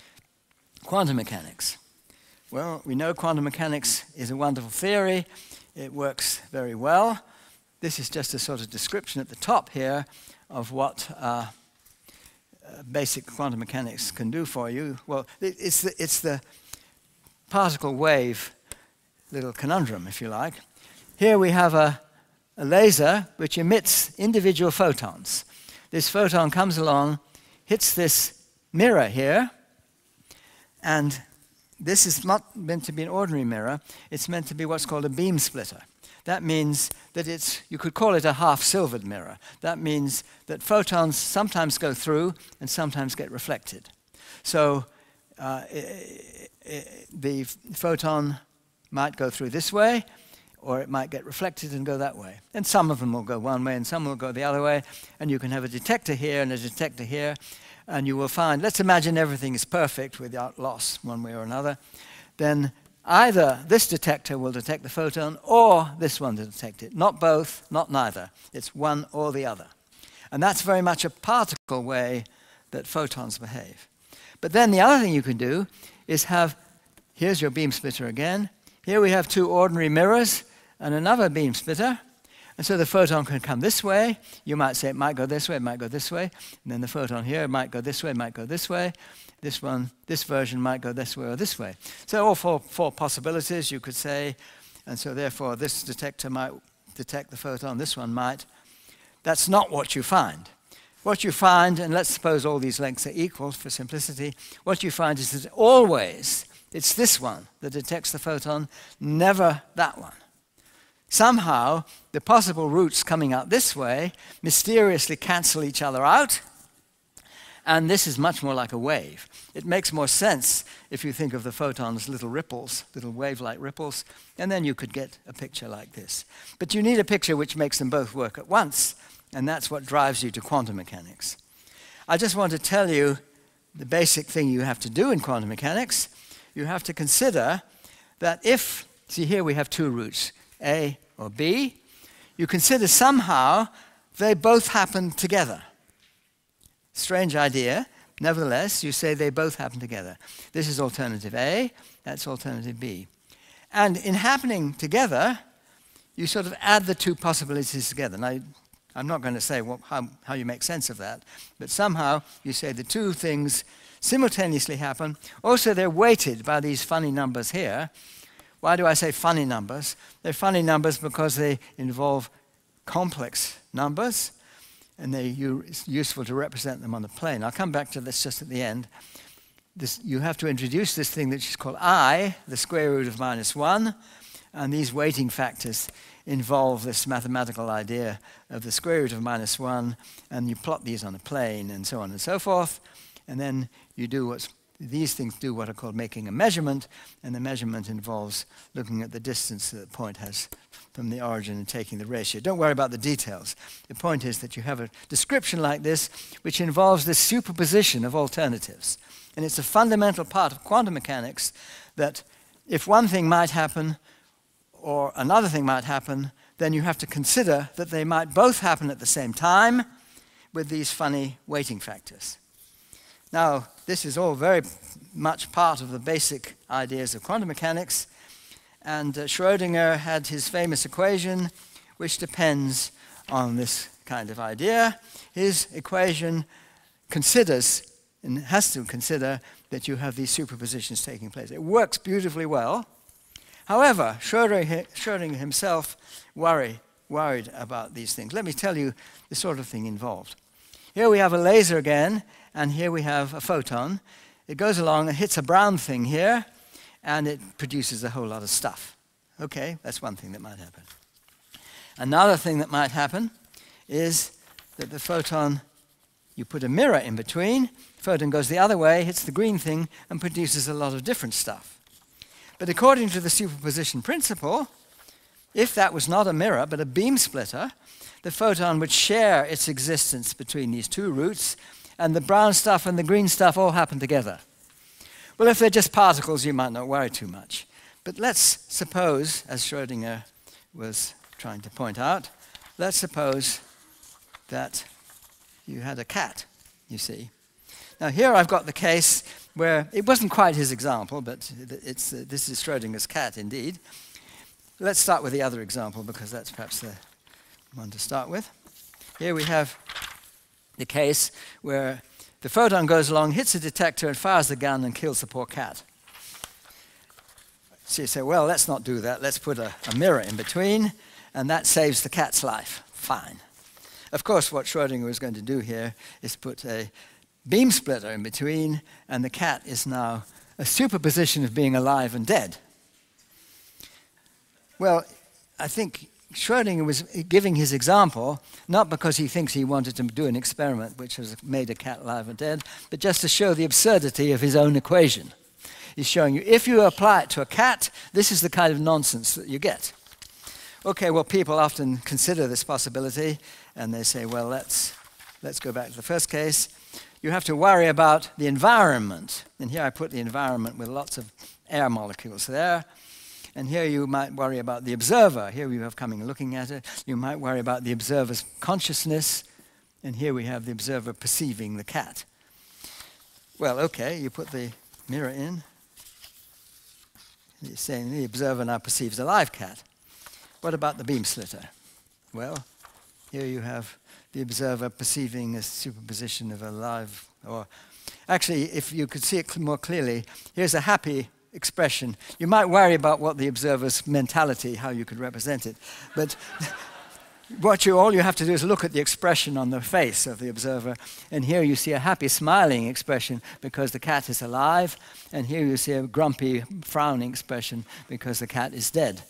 Quantum mechanics. Well, we know quantum mechanics is a wonderful theory. It works very well. This is just a sort of description at the top here of what uh, uh, basic quantum mechanics can do for you. Well, it, it's, the, it's the particle wave little conundrum, if you like. Here we have a, a laser which emits individual photons. This photon comes along, hits this mirror here, And this is not meant to be an ordinary mirror. It's meant to be what's called a beam splitter. That means that it's, you could call it a half-silvered mirror. That means that photons sometimes go through and sometimes get reflected. So uh, it, it, the photon might go through this way, or it might get reflected and go that way. And some of them will go one way and some will go the other way. And you can have a detector here and a detector here. And you will find, let's imagine everything is perfect without loss one way or another. Then either this detector will detect the photon or this one to detect it. Not both, not neither. It's one or the other. And that's very much a particle way that photons behave. But then the other thing you can do is have, here's your beam splitter again. Here we have two ordinary mirrors and another beam splitter. And so the photon can come this way. You might say it might go this way, it might go this way. And then the photon here might go this way, might go this way. This one, this version might go this way or this way. So all four, four possibilities you could say. And so therefore this detector might detect the photon, this one might. That's not what you find. What you find, and let's suppose all these lengths are equal for simplicity, what you find is that always it's this one that detects the photon, never that one. Somehow, the possible routes coming out this way mysteriously cancel each other out, and this is much more like a wave. It makes more sense if you think of the photons as little ripples, little wave-like ripples, and then you could get a picture like this. But you need a picture which makes them both work at once, and that's what drives you to quantum mechanics. I just want to tell you the basic thing you have to do in quantum mechanics. You have to consider that if, see here we have two routes, A or B, you consider somehow they both happen together. Strange idea. Nevertheless, you say they both happen together. This is alternative A, that's alternative B. And in happening together, you sort of add the two possibilities together. Now, I'm not going to say what, how, how you make sense of that, but somehow you say the two things simultaneously happen. Also, they're weighted by these funny numbers here. Why do I say funny numbers? They're funny numbers because they involve complex numbers, and they're it's useful to represent them on the plane. I'll come back to this just at the end. This, you have to introduce this thing that is called I, the square root of minus one, and these weighting factors involve this mathematical idea of the square root of minus one, and you plot these on a plane, and so on and so forth, and then you do what's These things do what are called making a measurement, and the measurement involves looking at the distance that the point has from the origin and taking the ratio. Don't worry about the details. The point is that you have a description like this which involves this superposition of alternatives. And it's a fundamental part of quantum mechanics that if one thing might happen or another thing might happen, then you have to consider that they might both happen at the same time with these funny weighting factors. Now, this is all very much part of the basic ideas of quantum mechanics, and uh, Schrödinger had his famous equation, which depends on this kind of idea. His equation considers, and has to consider, that you have these superpositions taking place. It works beautifully well. However, Schrödinger, Schrödinger himself worry, worried about these things. Let me tell you the sort of thing involved. Here we have a laser again, and here we have a photon. It goes along and hits a brown thing here, and it produces a whole lot of stuff. Okay, that's one thing that might happen. Another thing that might happen is that the photon, you put a mirror in between, the photon goes the other way, hits the green thing, and produces a lot of different stuff. But according to the superposition principle, if that was not a mirror but a beam splitter, the photon would share its existence between these two roots, and the brown stuff and the green stuff all happen together. Well, if they're just particles, you might not worry too much. But let's suppose, as Schrödinger was trying to point out, let's suppose that you had a cat, you see. Now here I've got the case where, it wasn't quite his example, but it's, uh, this is Schrödinger's cat indeed. Let's start with the other example, because that's perhaps the one to start with. Here we have the case where the photon goes along, hits a detector, and fires the gun and kills the poor cat. So you say, well, let's not do that. Let's put a, a mirror in between, and that saves the cat's life. Fine. Of course, what Schrödinger was going to do here is put a beam splitter in between, and the cat is now a superposition of being alive and dead. Well, I think Schrödinger was giving his example, not because he thinks he wanted to do an experiment which has made a cat alive and dead, but just to show the absurdity of his own equation. He's showing you, if you apply it to a cat, this is the kind of nonsense that you get. Okay, well, people often consider this possibility, and they say, well, let's, let's go back to the first case. You have to worry about the environment. And here I put the environment with lots of air molecules there. And here you might worry about the observer. Here you have coming and looking at it. You might worry about the observer's consciousness. And here we have the observer perceiving the cat. Well, okay, you put the mirror in. You're saying the observer now perceives a live cat. What about the beam splitter? Well, here you have the observer perceiving a superposition of a live, or actually, if you could see it more clearly, here's a happy expression. You might worry about what the observer's mentality, how you could represent it, but what you all you have to do is look at the expression on the face of the observer, and here you see a happy smiling expression because the cat is alive, and here you see a grumpy frowning expression because the cat is dead.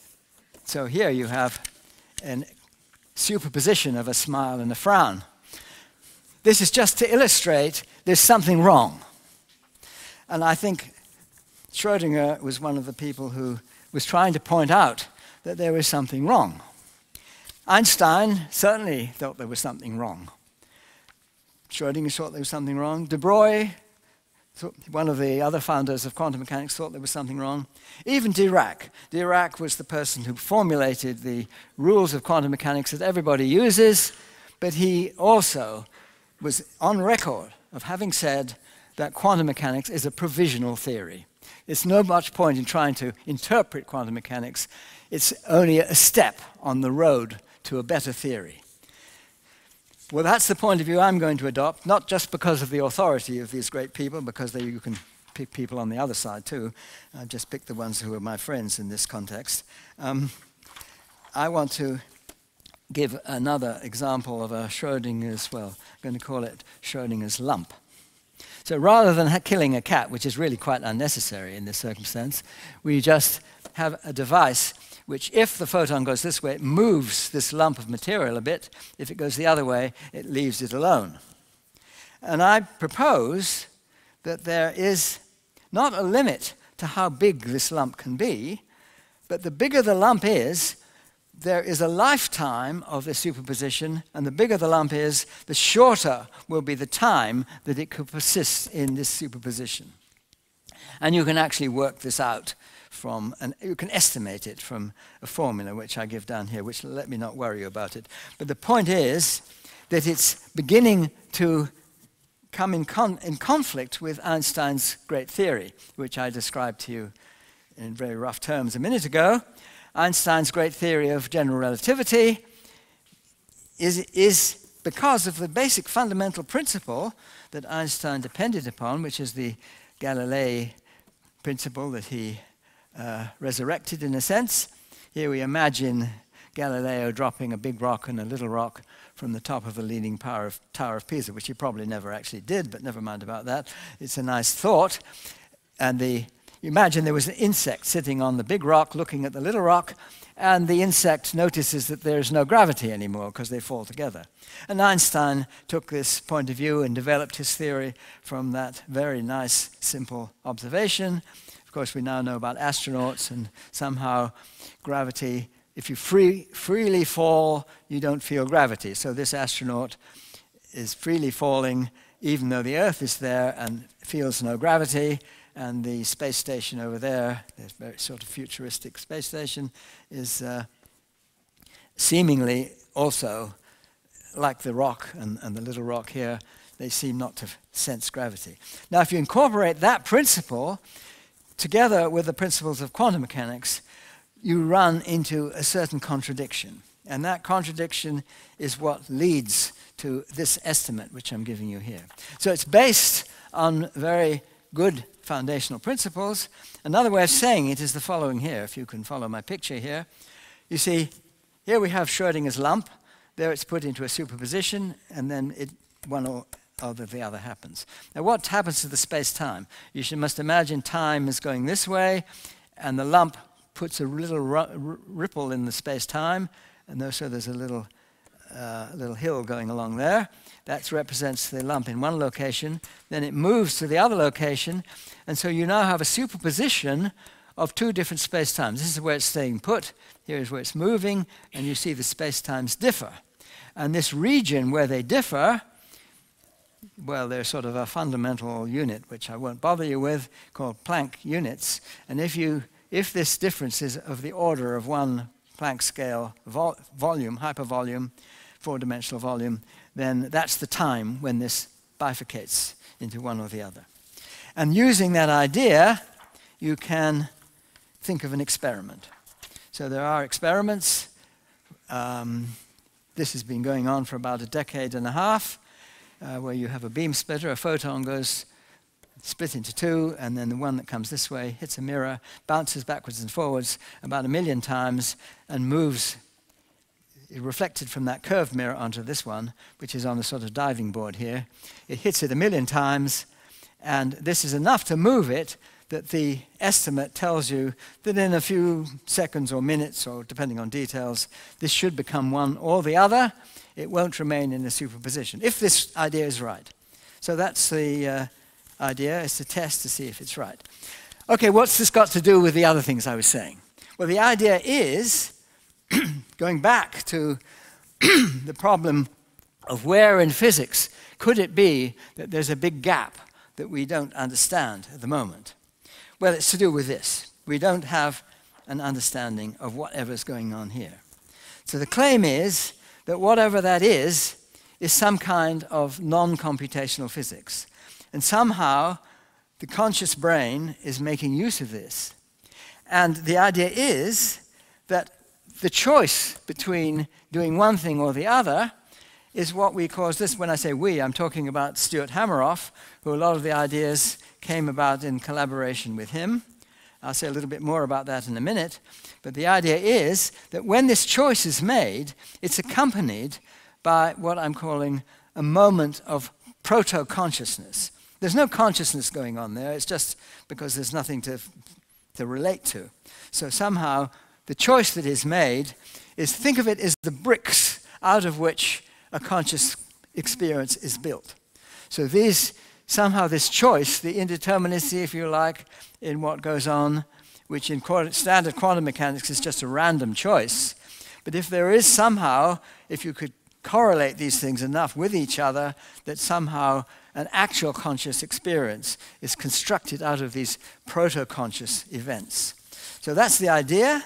So here you have an superposition of a smile and a frown. This is just to illustrate there's something wrong. And I think Schrödinger was one of the people who was trying to point out that there was something wrong. Einstein certainly thought there was something wrong. Schrödinger thought there was something wrong. De Broglie, one of the other founders of quantum mechanics, thought there was something wrong. Even Dirac. Dirac was the person who formulated the rules of quantum mechanics that everybody uses, but he also was on record of having said that quantum mechanics is a provisional theory. There's no much point in trying to interpret quantum mechanics. It's only a step on the road to a better theory. Well, that's the point of view I'm going to adopt, not just because of the authority of these great people, because they, you can pick people on the other side too. I've just picked the ones who are my friends in this context. Um, I want to give another example of a Schrödinger's, well, I'm going to call it Schrödinger's lump. So rather than killing a cat, which is really quite unnecessary in this circumstance, we just have a device which, if the photon goes this way, it moves this lump of material a bit. If it goes the other way, it leaves it alone. And I propose that there is not a limit to how big this lump can be, but the bigger the lump is, there is a lifetime of the superposition, and the bigger the lump is, the shorter will be the time that it could persist in this superposition. And you can actually work this out from, and you can estimate it from a formula which I give down here, which let me not worry about it. But the point is that it's beginning to come in, con in conflict with Einstein's great theory, which I described to you in very rough terms a minute ago. Einstein's great theory of general relativity is, is because of the basic fundamental principle that Einstein depended upon, which is the Galilei principle that he uh, resurrected in a sense. Here we imagine Galileo dropping a big rock and a little rock from the top of the leaning tower of, Tower of Pisa, which he probably never actually did, but never mind about that. It's a nice thought. And the You imagine there was an insect sitting on the big rock looking at the little rock, and the insect notices that there's no gravity anymore because they fall together. And Einstein took this point of view and developed his theory from that very nice, simple observation. Of course, we now know about astronauts, and somehow gravity, if you free, freely fall, you don't feel gravity. So this astronaut is freely falling, even though the Earth is there and feels no gravity. And the space station over there, this very sort of futuristic space station, is uh, seemingly also, like the rock and, and the little rock here, they seem not to sense gravity. Now, if you incorporate that principle together with the principles of quantum mechanics, you run into a certain contradiction. And that contradiction is what leads to this estimate, which I'm giving you here. So it's based on very good foundational principles. Another way of saying it is the following here, if you can follow my picture here. You see, here we have Schrödinger's lump. There it's put into a superposition, and then it, one or or that the other happens. Now, what happens to the space-time? You should, must imagine time is going this way, and the lump puts a little ripple in the space-time, and so there's a little, uh, little hill going along there. That represents the lump in one location. Then it moves to the other location, and so you now have a superposition of two different space-times. This is where it's staying put. Here is where it's moving, and you see the space-times differ. And this region where they differ, well, they're sort of a fundamental unit, which I won't bother you with, called Planck units. And if you, if this difference is of the order of one Planck scale vol volume, hypervolume, four-dimensional volume, then that's the time when this bifurcates into one or the other. And using that idea, you can think of an experiment. So there are experiments. Um, this has been going on for about a decade and a half, uh, where you have a beam splitter, a photon goes split into two, and then the one that comes this way hits a mirror, bounces backwards and forwards about a million times, and moves reflected from that curved mirror onto this one, which is on a sort of diving board here. It hits it a million times, and this is enough to move it that the estimate tells you that in a few seconds or minutes, or depending on details, this should become one or the other. It won't remain in a superposition, if this idea is right. So that's the uh, idea, is to test to see if it's right. Okay, what's this got to do with the other things I was saying? Well, the idea is, going back to the problem of where in physics could it be that there's a big gap that we don't understand at the moment. Well, it's to do with this. We don't have an understanding of whatever's going on here. So the claim is that whatever that is, is some kind of non-computational physics. And somehow, the conscious brain is making use of this. And the idea is that the choice between doing one thing or the other is what we call this. When I say we, I'm talking about Stuart Hameroff, who a lot of the ideas came about in collaboration with him. I'll say a little bit more about that in a minute. But the idea is that when this choice is made, it's accompanied by what I'm calling a moment of proto-consciousness. There's no consciousness going on there. It's just because there's nothing to, to relate to. So somehow, the choice that is made is, think of it as the bricks out of which a conscious experience is built. So these, somehow this choice, the indeterminacy, if you like, in what goes on, which in standard quantum mechanics is just a random choice. But if there is somehow, if you could correlate these things enough with each other, that somehow an actual conscious experience is constructed out of these proto-conscious events. So that's the idea.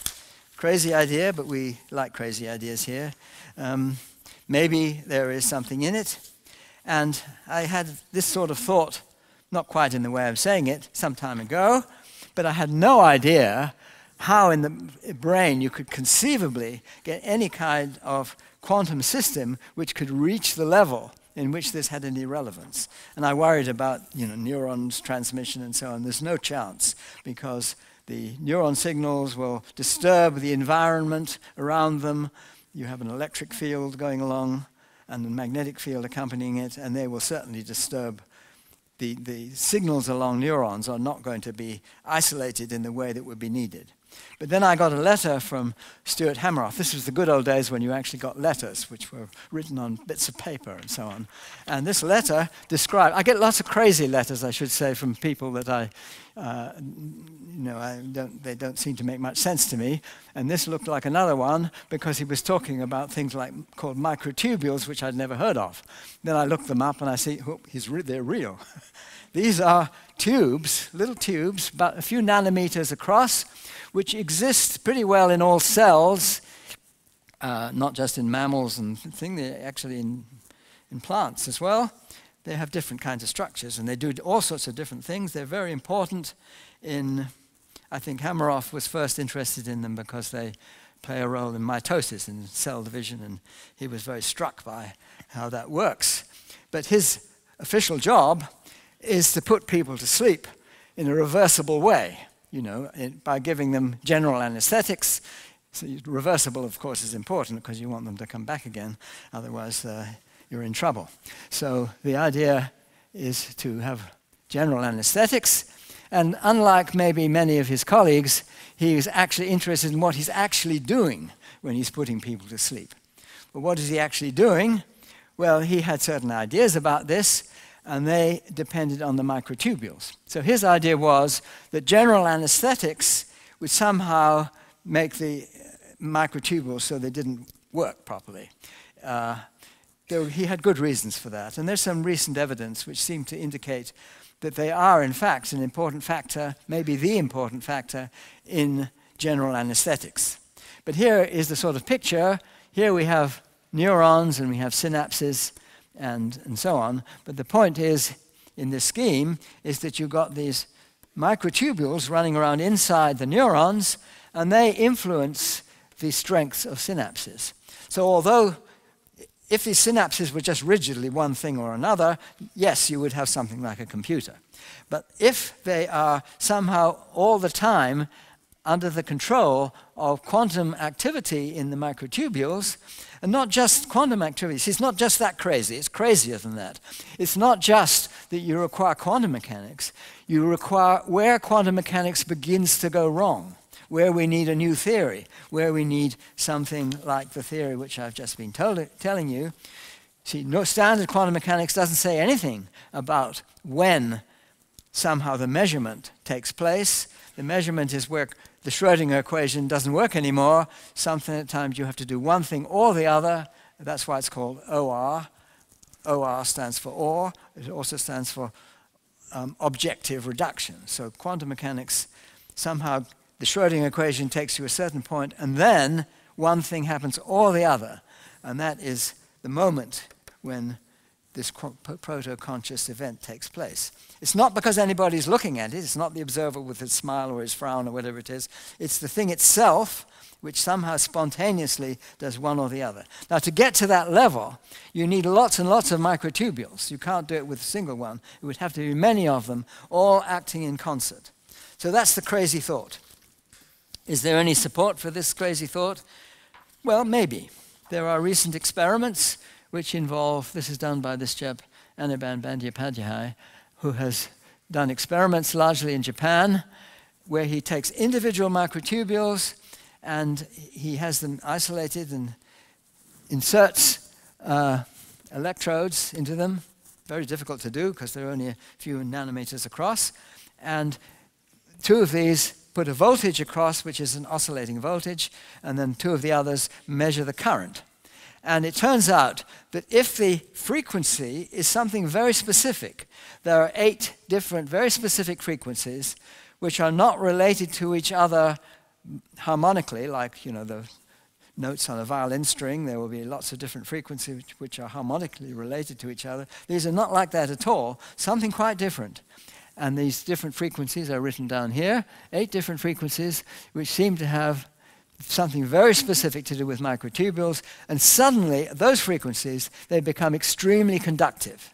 Crazy idea, but we like crazy ideas here. Um, maybe there is something in it. And I had this sort of thought, not quite in the way of saying it, some time ago, but I had no idea how in the brain you could conceivably get any kind of quantum system which could reach the level in which this had any relevance. And I worried about, you know, neurons transmission and so on. There's no chance, because the neuron signals will disturb the environment around them. You have an electric field going along and a magnetic field accompanying it, and they will certainly disturb. The, the signals along neurons are not going to be isolated in the way that would be needed. But then I got a letter from Stuart Hameroff. This was the good old days when you actually got letters, which were written on bits of paper and so on. And this letter described, I get lots of crazy letters, I should say, from people that I, uh, you know, I don't, they don't seem to make much sense to me. And this looked like another one, because he was talking about things like called microtubules, which I'd never heard of. Then I looked them up and I see, oh, he's re they're real. These are tubes, little tubes, about a few nanometers across, which exist pretty well in all cells, uh, not just in mammals and things, they're actually in, in plants as well. They have different kinds of structures, and they do all sorts of different things. They're very important in, I think Hameroff was first interested in them because they play a role in mitosis, in cell division, and he was very struck by how that works. But his official job is to put people to sleep in a reversible way, you know, in, by giving them general anesthetics. So reversible, of course, is important because you want them to come back again. Otherwise, uh, you're in trouble. So the idea is to have general anesthetics, and unlike maybe many of his colleagues, he is actually interested in what he's actually doing when he's putting people to sleep. But what is he actually doing? Well, he had certain ideas about this, and they depended on the microtubules. So his idea was that general anesthetics would somehow make the microtubules so they didn't work properly. Uh, there, he had good reasons for that, and there's some recent evidence which seemed to indicate that they are, in fact, an important factor, maybe the important factor, in general anesthetics. But here is the sort of picture. Here we have neurons and we have synapses and, and so on. But the point is, in this scheme, is that you've got these microtubules running around inside the neurons, and they influence the strength of synapses. So although if these synapses were just rigidly one thing or another, yes, you would have something like a computer. But if they are somehow all the time under the control of quantum activity in the microtubules, and not just quantum activity, it's not just that crazy, it's crazier than that. It's not just that you require quantum mechanics, you require where quantum mechanics begins to go wrong, where we need a new theory, where we need something like the theory which I've just been told, telling you. See, no, standard quantum mechanics doesn't say anything about when somehow the measurement takes place. The measurement is where the Schrödinger equation doesn't work anymore. Something at times you have to do one thing or the other. That's why it's called O R. O R stands for or. It also stands for um, objective reduction. So quantum mechanics, somehow the Schrödinger equation takes you a certain point, and then one thing happens or the other. And that is the moment when this proto-conscious event takes place. It's not because anybody's looking at it. It's not the observer with his smile or his frown or whatever it is. It's the thing itself which somehow spontaneously does one or the other. Now, to get to that level, you need lots and lots of microtubules. You can't do it with a single one. It would have to be many of them, all acting in concert. So that's the crazy thought. Is there any support for this crazy thought? Well, maybe. There are recent experiments which involve, this is done by this chap, Anirban Bandyopadhyay, who has done experiments largely in Japan, where he takes individual microtubules and he has them isolated and inserts uh, electrodes into them. Very difficult to do because they're only a few nanometers across. And two of these put a voltage across, which is an oscillating voltage, and then two of the others measure the current. And it turns out that if the frequency is something very specific, there are eight different very specific frequencies which are not related to each other harmonically, like, you know, the notes on a violin string. There will be lots of different frequencies which, which are harmonically related to each other. These are not like that at all, something quite different. And these different frequencies are written down here, eight different frequencies which seem to have something very specific to do with microtubules, and suddenly those frequencies, they become extremely conductive.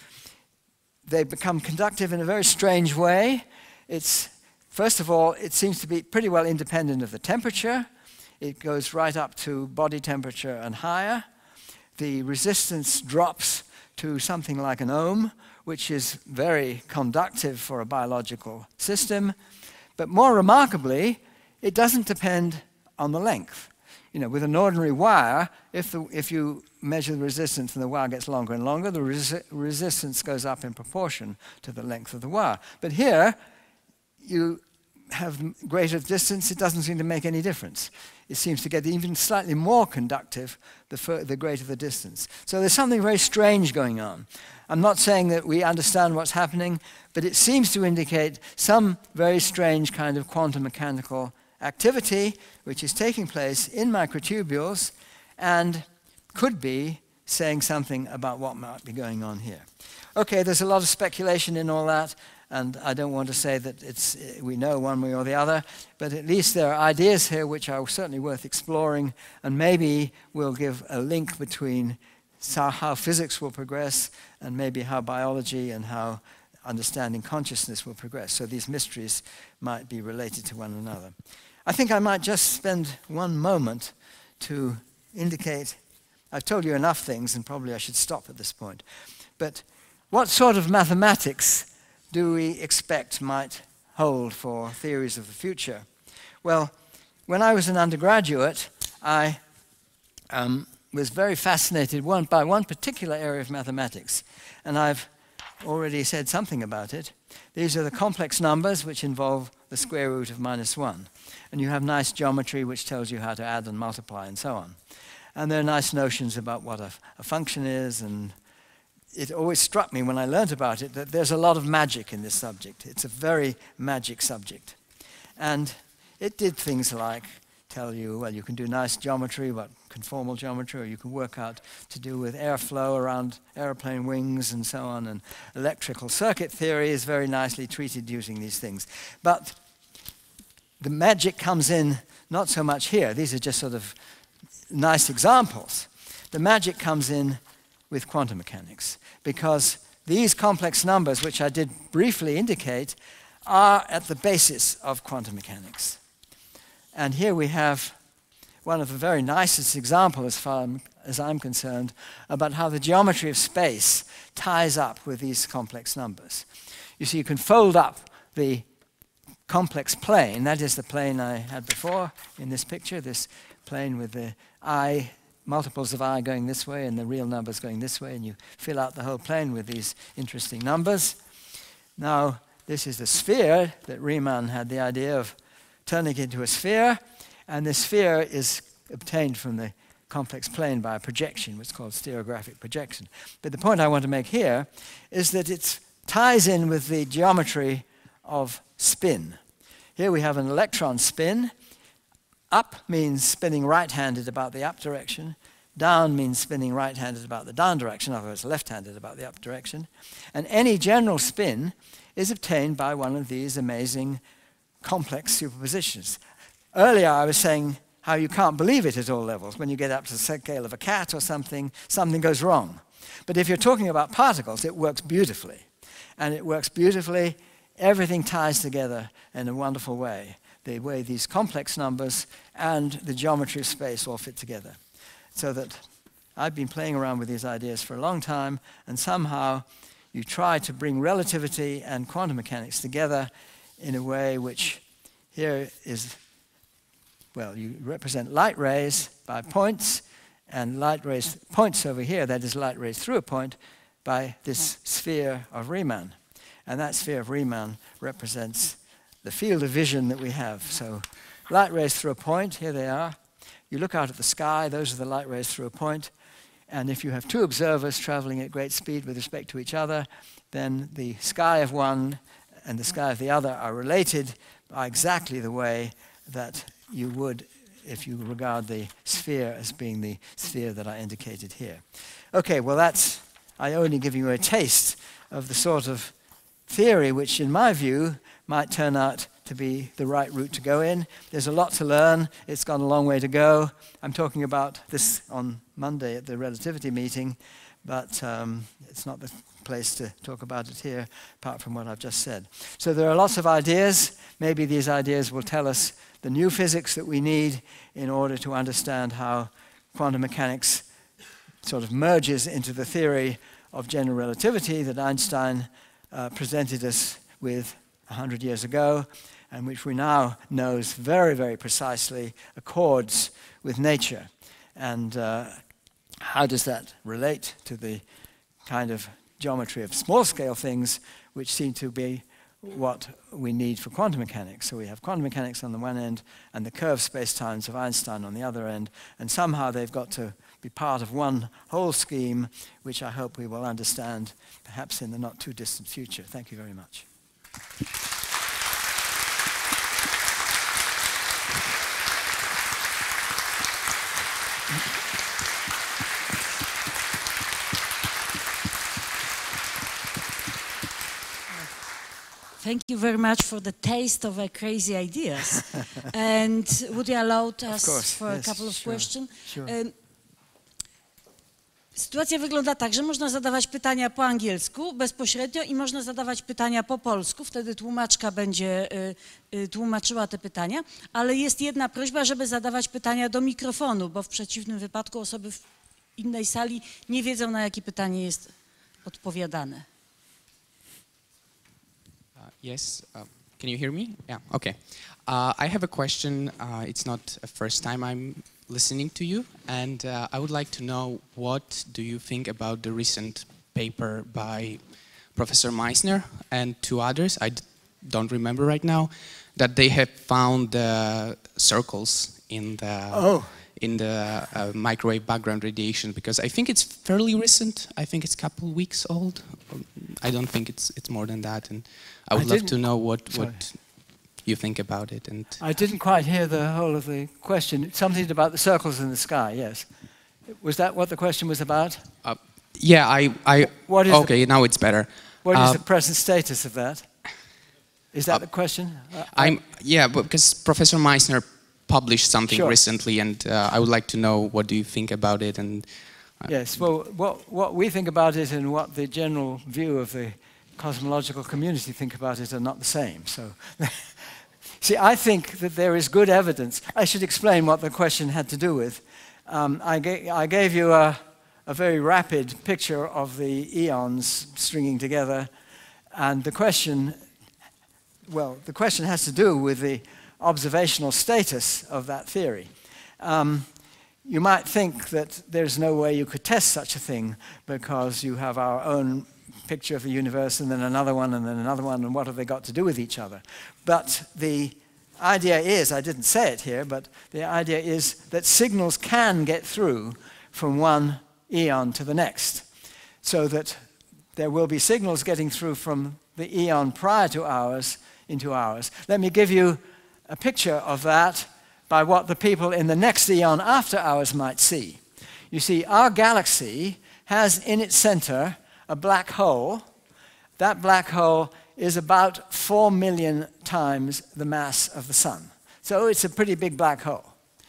They become conductive in a very strange way. It's, first of all, it seems to be pretty well independent of the temperature. It goes right up to body temperature and higher. The resistance drops to something like an ohm, which is very conductive for a biological system. But more remarkably, it doesn't depend on the length. You know, with an ordinary wire, if, the, if you measure the resistance and the wire gets longer and longer, the resi resistance goes up in proportion to the length of the wire. But here, you have greater distance, it doesn't seem to make any difference. It seems to get even slightly more conductive the, the greater the distance. So there's something very strange going on. I'm not saying that we understand what's happening, but it seems to indicate some very strange kind of quantum mechanical activity which is taking place in microtubules and could be saying something about what might be going on here. Okay, there's a lot of speculation in all that, and I don't want to say that it's, we know one way or the other, but at least there are ideas here which are certainly worth exploring, and maybe we'll give a link between how physics will progress and maybe how biology and how understanding consciousness will progress. So these mysteries might be related to one another. I think I might just spend one moment to indicate I've told you enough things, and probably I should stop at this point. But what sort of mathematics do we expect might hold for theories of the future? Well, when I was an undergraduate, I um, was very fascinated one, by one particular area of mathematics, and I've already said something about it. These are the complex numbers which involve the square root of minus one. And you have nice geometry which tells you how to add and multiply and so on. And there are nice notions about what a, a function is, and it always struck me when I learned about it that there's a lot of magic in this subject. It's a very magic subject. And it did things like tell you, well, you can do nice geometry, about conformal geometry, or you can work out to do with airflow around airplane wings and so on, and electrical circuit theory is very nicely treated using these things. But the magic comes in not so much here. These are just sort of nice examples. The magic comes in with quantum mechanics, because these complex numbers, which I did briefly indicate, are at the basis of quantum mechanics. And here we have one of the very nicest examples, as far as I'm concerned, about how the geometry of space ties up with these complex numbers. You see, you can fold up the complex plane, that is the plane I had before in this picture, this plane with the I, multiples of I going this way and the real numbers going this way, and you fill out the whole plane with these interesting numbers. Now, this is the sphere that Riemann had the idea of turning it into a sphere, and the sphere is obtained from the complex plane by a projection, which is called stereographic projection. But the point I want to make here is that it ties in with the geometry of spin. Here we have an electron spin. Up means spinning right-handed about the up direction. Down means spinning right-handed about the down direction, in other words, left-handed about the up direction. And any general spin is obtained by one of these amazing complex superpositions. Earlier I was saying how you can't believe it at all levels. When you get up to the scale of a cat or something, something goes wrong. But if you're talking about particles, it works beautifully. And it works beautifully. Everything ties together in a wonderful way. The way these complex numbers and the geometry of space all fit together. So that I've been playing around with these ideas for a long time, and somehow you try to bring relativity and quantum mechanics together in a way which here is, well, you represent light rays by points, and light rays, points over here, that is light rays through a point, by this sphere of Riemann. And that sphere of Riemann represents the field of vision that we have. So light rays through a point, here they are. You look out at the sky, those are the light rays through a point. And if you have two observers traveling at great speed with respect to each other, then the sky of one and the sky of the other are related by exactly the way that you would if you regard the sphere as being the sphere that I indicated here. Okay, well that's, I only give you a taste of the sort of theory which in my view might turn out to be the right route to go in. There's a lot to learn. It's gone a long way to go. I'm talking about this on Monday at the relativity meeting, but um, it's not the place to talk about it here, apart from what I've just said. So there are lots of ideas. Maybe these ideas will tell us the new physics that we need in order to understand how quantum mechanics sort of merges into the theory of general relativity that Einstein uh, presented us with a hundred years ago, and which we now knows very, very precisely accords with nature. And uh, how does that relate to the kind of geometry of small-scale things which seem to be what we need for quantum mechanics? So we have quantum mechanics on the one end and the curved spacetimes of Einstein on the other end, and somehow they've got to be part of one whole scheme, which I hope we will understand perhaps in the not-too-distant future. Thank you very much. Thank you very much for the taste of uh, crazy ideas. And would you allow us course, for yes, a couple of sure, questions? Sure. Um, Sytuacja wygląda tak, że można zadawać pytania po angielsku bezpośrednio i można zadawać pytania po polsku, wtedy tłumaczka będzie y, y, tłumaczyła te pytania, ale jest jedna prośba, żeby zadawać pytania do mikrofonu, bo w przeciwnym wypadku osoby w innej sali nie wiedzą, na jakie pytanie jest odpowiadane. Uh, yes, uh, can you hear me? Yeah, okay. Uh, I have a question. Uh, it's not a first time I'm listening to you, and uh, I would like to know, what do you think about the recent paper by Professor Meissner and two others, I d don't remember right now, that they have found the circles in the Oh. in the uh, microwave background radiation? Because I think it's fairly recent. I think it's a couple weeks old. I don't think it's it's more than that, and I would I love to didn't- know what sorry. what you think about it. And I didn't quite hear the whole of the question. Something about the circles in the sky, yes. Was that what the question was about? uh, yeah, I I What is okay. Now it's better. What is Uh, the present status of that? Is that uh, the question? Uh, I'm yeah, but because Professor Meissner published something Sure. recently, and uh, I would like to know, what do you think about it? And Yes, well, what, what we think about it and what the general view of the cosmological community think about it are not the same. So, see, I think that there is good evidence. I should explain what the question had to do with. Um, I, ga I gave you a, a very rapid picture of the eons stringing together, and the question, well, the question has to do with the observational status of that theory. Um, You might think that there's no way you could test such a thing, because you have our own picture of the universe and then another one and then another one, and what have they got to do with each other? But the idea is, I didn't say it here, but the idea is that signals can get through from one eon to the next, so that there will be signals getting through from the eon prior to ours into ours. Let me give you a picture of that by what the people in the next eon after ours might see. You see, our galaxy has in its center a black hole. That black hole is about four million times the mass of the sun. So it's a pretty big black hole.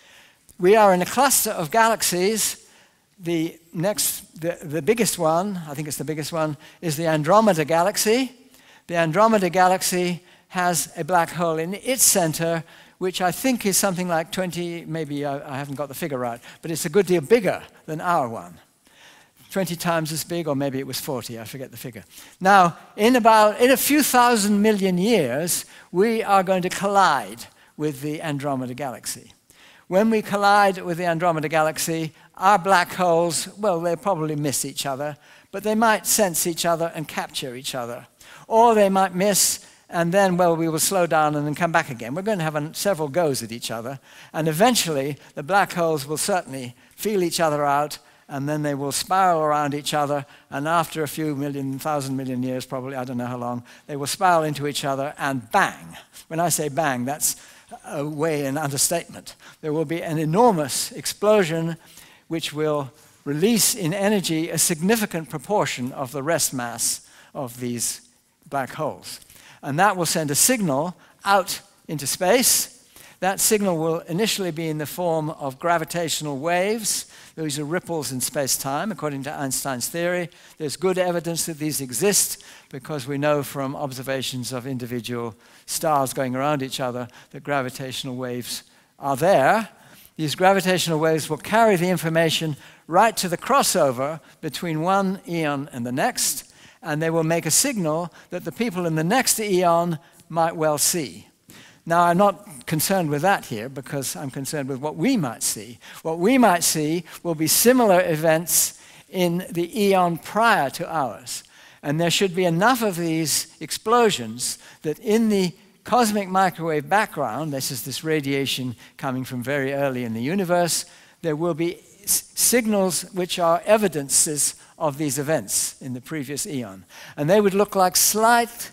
We are in a cluster of galaxies. The next, the, the biggest one, I think it's the biggest one, is the Andromeda Galaxy. The Andromeda Galaxy has a black hole in its center, which I think is something like twenty, maybe I, I haven't got the figure right, but it's a good deal bigger than our one. twenty times as big, or maybe it was forty, I forget the figure. Now, in about, in a few thousand million years, we are going to collide with the Andromeda Galaxy. When we collide with the Andromeda Galaxy, our black holes, well, they'll probably miss each other, but they might sense each other and capture each other. Or they might miss, and then, well, we will slow down and then come back again. We're going to have an, several goes at each other, and eventually the black holes will certainly feel each other out, and then they will spiral around each other, and after a few million, thousand million years, probably, I don't know how long, they will spiral into each other, and bang. When I say bang, that's a way, an understatement. There will be an enormous explosion which will release in energy a significant proportion of the rest mass of these black holes. And that will send a signal out into space. That signal will initially be in the form of gravitational waves. These are ripples in space-time, according to Einstein's theory. There's good evidence that these exist, because we know from observations of individual stars going around each other that gravitational waves are there. These gravitational waves will carry the information right to the crossover between one eon and the next, and they will make a signal that the people in the next eon might well see. Now, I'm not concerned with that here, because I'm concerned with what we might see. What we might see will be similar events in the eon prior to ours. And there should be enough of these explosions that in the cosmic microwave background, this is this radiation coming from very early in the universe, there will be signals which are evidences of these events in the previous eon. And they would look like slight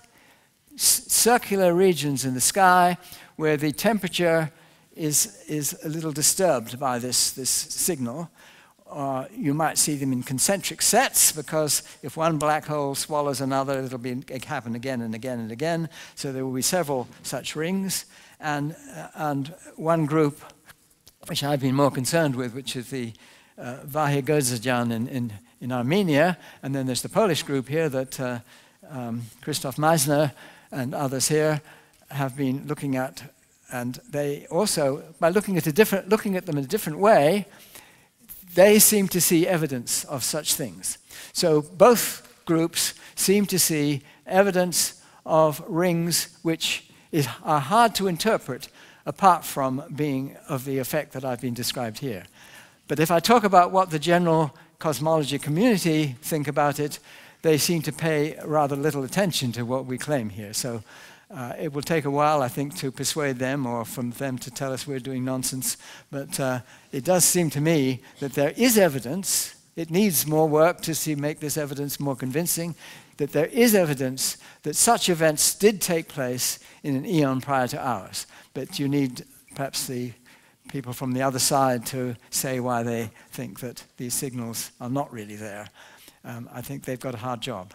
circular regions in the sky where the temperature is, is a little disturbed by this, this signal. Uh, you might see them in concentric sets, because if one black hole swallows another, it'll be, it happen again and again and again. So there will be several such rings. And, uh, and one group, which I've been more concerned with, which is the uh, Vahy-Godzejan in, in, in Armenia. And then there's the Polish group here that uh, um, Krzysztof Meissner and others here have been looking at. And they also, by looking at, a different, looking at them in a different way, they seem to see evidence of such things. So both groups seem to see evidence of rings which is, are hard to interpret apart from being of the effect that I've been described here. But if I talk about what the general cosmology community think about it, they seem to pay rather little attention to what we claim here. So uh, it will take a while, I think, to persuade them or from them to tell us we're doing nonsense. But uh, it does seem to me that there is evidence. It needs more work to see, make this evidence more convincing, that there is evidence that such events did take place in an eon prior to ours. But you need perhaps the people from the other side to say why they think that these signals are not really there. Um, I think they've got a hard job.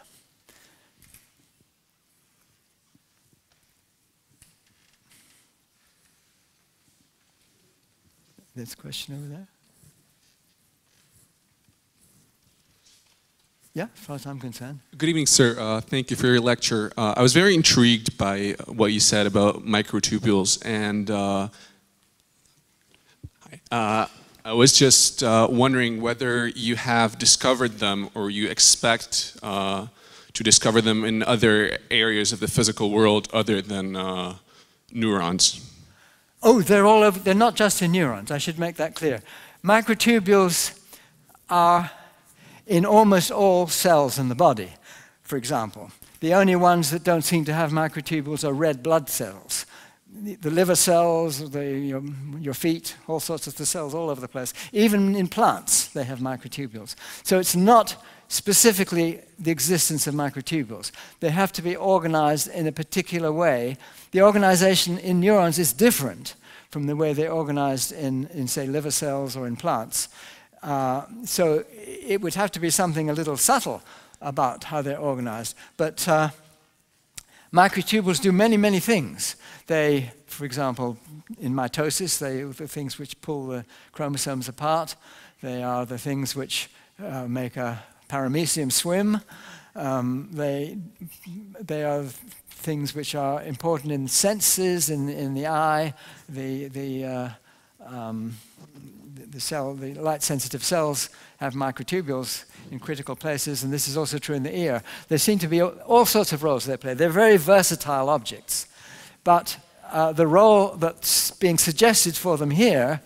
There's a question over there. Yeah, as far as I'm concerned. Good evening, sir. Uh, thank you for your lecture. Uh, I was very intrigued by what you said about microtubules, and uh, uh, I was just uh, wondering whether you have discovered them or you expect uh, to discover them in other areas of the physical world other than uh, neurons. Oh, they're all over. They're not just in neurons. I should make that clear. Microtubules are in almost all cells in the body, for example. The only ones that don't seem to have microtubules are red blood cells. The, the liver cells, the, your, your feet, all sorts of the cells all over the place. Even in plants, they have microtubules. So it's not specifically the existence of microtubules. They have to be organized in a particular way. The organization in neurons is different from the way they're organized in, in say, liver cells or in plants. Uh, so it would have to be something a little subtle about how they're organized. But uh, microtubules do many, many things. They, for example, in mitosis, they are the things which pull the chromosomes apart. They are the things which uh, make a paramecium swim. Um, they, they are things which are important in senses, in, in the eye, the, the uh, um, The, cell, the light-sensitive cells have microtubules in critical places, and this is also true in the ear. There seem to be all sorts of roles they play. They're very versatile objects. But uh, the role that's being suggested for them here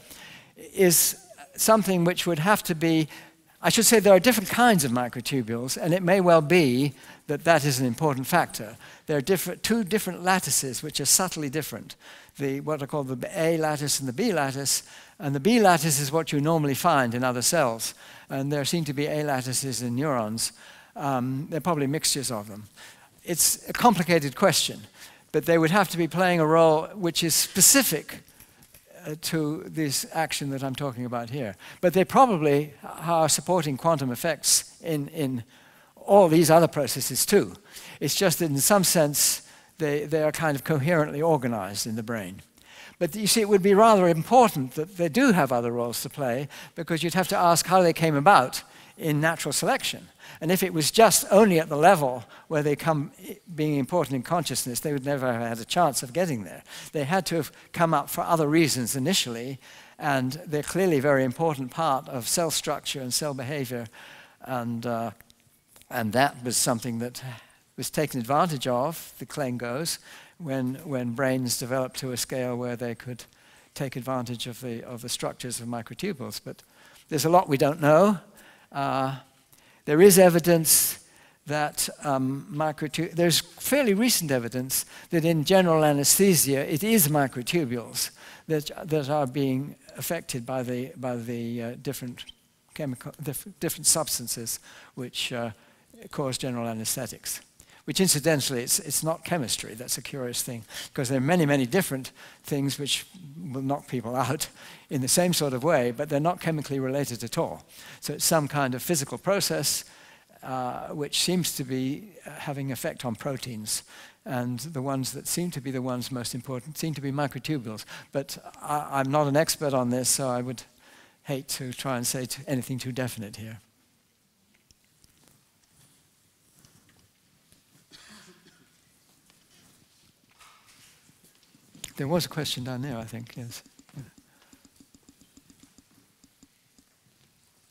is something which would have to be, I should say there are different kinds of microtubules, and it may well be that that is an important factor. There are different, two different lattices which are subtly different. The, what are called the A lattice and the B lattice. And the B lattice is what you normally find in other cells. And there seem to be A lattices in neurons. Um, they're probably mixtures of them. It's a complicated question, but they would have to be playing a role which is specific uh, to this action that I'm talking about here. But they probably are supporting quantum effects in, in all these other processes too. It's just that in some sense, they, they are kind of coherently organized in the brain. But you see, it would be rather important that they do have other roles to play, because you'd have to ask how they came about in natural selection. And if it was just only at the level where they come being important in consciousness, they would never have had a chance of getting there. They had to have come up for other reasons initially, and they're clearly a very important part of cell structure and cell behavior. And, uh, and that was something that was taken advantage of, the claim goes, when, when brains developed to a scale where they could take advantage of the, of the structures of microtubules. But there's a lot we don't know. Uh, there is evidence that um, microtubules, there's fairly recent evidence that in general anesthesia, it is microtubules that, that are being affected by the, by the uh, different chemical, diff different substances which uh, cause general anesthetics. Which incidentally, it's, it's not chemistry. That's a curious thing, because there are many, many different things which will knock people out in the same sort of way, but they're not chemically related at all. So it's some kind of physical process uh, which seems to be having effect on proteins. And the ones that seem to be the ones most important seem to be microtubules. But I, I'm not an expert on this, so I would hate to try and say to anything too definite here. There was a question down there, I think, yes.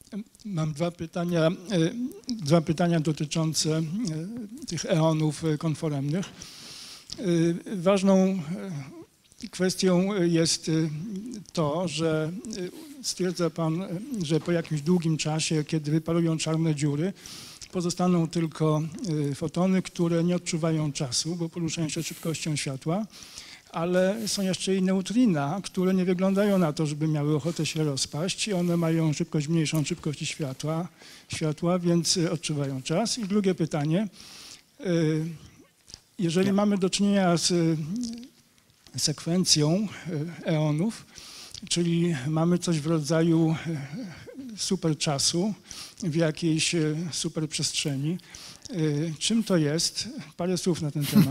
Mam dwa pytania, dwa pytania dotyczące tych eonów konforemnych. Ważną kwestią jest to, że stwierdza Pan, że po jakimś długim czasie, kiedy wyparują czarne dziury, pozostaną tylko fotony, które nie odczuwają czasu, bo poruszają się szybkością światła, ale są jeszcze i neutrina, które nie wyglądają na to, żeby miały ochotę się rozpaść. One mają szybkość mniejszą od szybkości światła, światła, więc odczuwają czas. I drugie pytanie. Jeżeli mamy do czynienia z sekwencją eonów, czyli mamy coś w rodzaju superczasu w jakiejś superprzestrzeni, czym to jest? Parę słów na ten temat.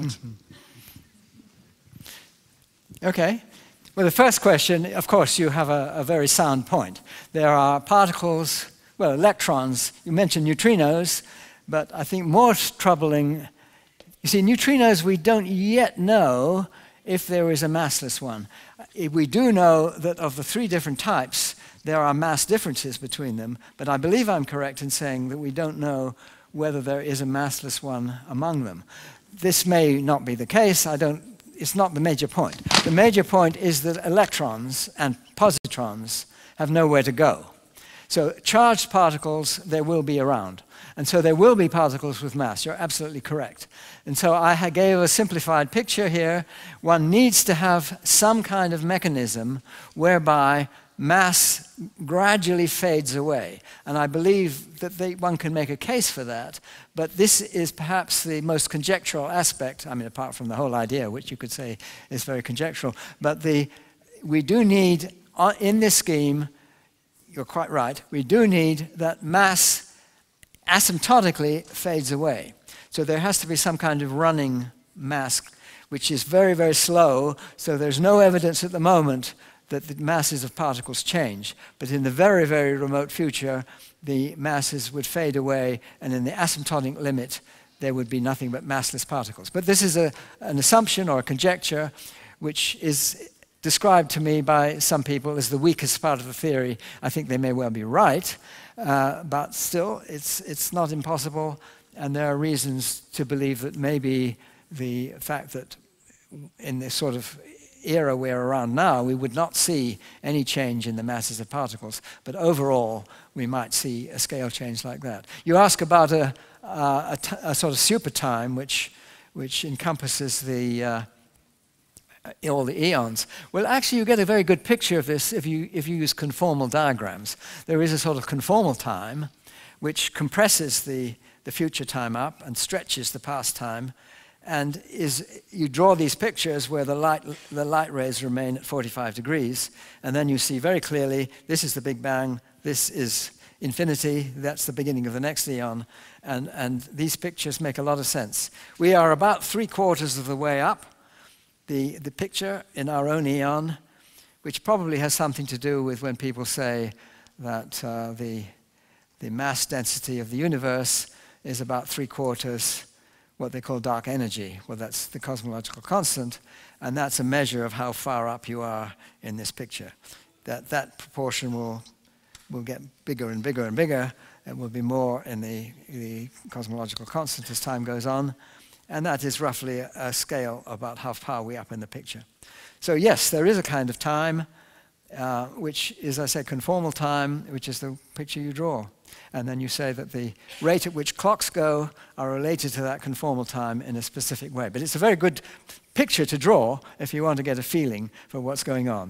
Okay. Well, the first question, of course, you have a, a very sound point. There are particles, well, electrons, you mentioned neutrinos, but I think more troubling, you see, neutrinos, we don't yet know if there is a massless one. We do know that of the three different types, there are mass differences between them, but I believe I'm correct in saying that we don't know whether there is a massless one among them. This may not be the case. I don't It's not the major point. The major point is that electrons and positrons have nowhere to go. So charged particles, there will be around. And so there will be particles with mass. You're absolutely correct. And so I gave a simplified picture here. One needs to have some kind of mechanism whereby mass gradually fades away. And I believe that they, one can make a case for that, but this is perhaps the most conjectural aspect, I mean, apart from the whole idea, which you could say is very conjectural, but the, we do need, in this scheme, you're quite right, we do need that mass asymptotically fades away. So there has to be some kind of running mass, which is very, very slow, so there's no evidence at the moment that the masses of particles change. But in the very, very remote future, the masses would fade away, and in the asymptotic limit, there would be nothing but massless particles. But this is a, an assumption or a conjecture which is described to me by some people as the weakest part of the theory. I think they may well be right, uh, but still, it's, it's not impossible, and there are reasons to believe that maybe the fact that in this sort of era we're around now, we would not see any change in the masses of particles, but overall we might see a scale change like that. You ask about a, uh, a, t a sort of super time which, which encompasses the, uh, all the eons. Well, actually you get a very good picture of this if you, if you use conformal diagrams. There is a sort of conformal time which compresses the, the future time up and stretches the past time, and is, you draw these pictures where the light, the light rays remain at forty-five degrees, and then you see very clearly, this is the Big Bang, this is infinity, that's the beginning of the next eon, and, and these pictures make a lot of sense. We are about three quarters of the way up the, the picture in our own eon, which probably has something to do with when people say that uh, the, the mass density of the universe is about three quarters what they call dark energy. Well, that's the cosmological constant, and that's a measure of how far up you are in this picture. That, that proportion will, will get bigger and bigger and bigger. It will be more in the, the cosmological constant as time goes on, and that is roughly a, a scale about how far we up in the picture. So yes, there is a kind of time, uh, which is, I said, conformal time, which is the picture you draw. And then you say that the rate at which clocks go are related to that conformal time in a specific way. But it's a very good picture to draw if you want to get a feeling for what's going on.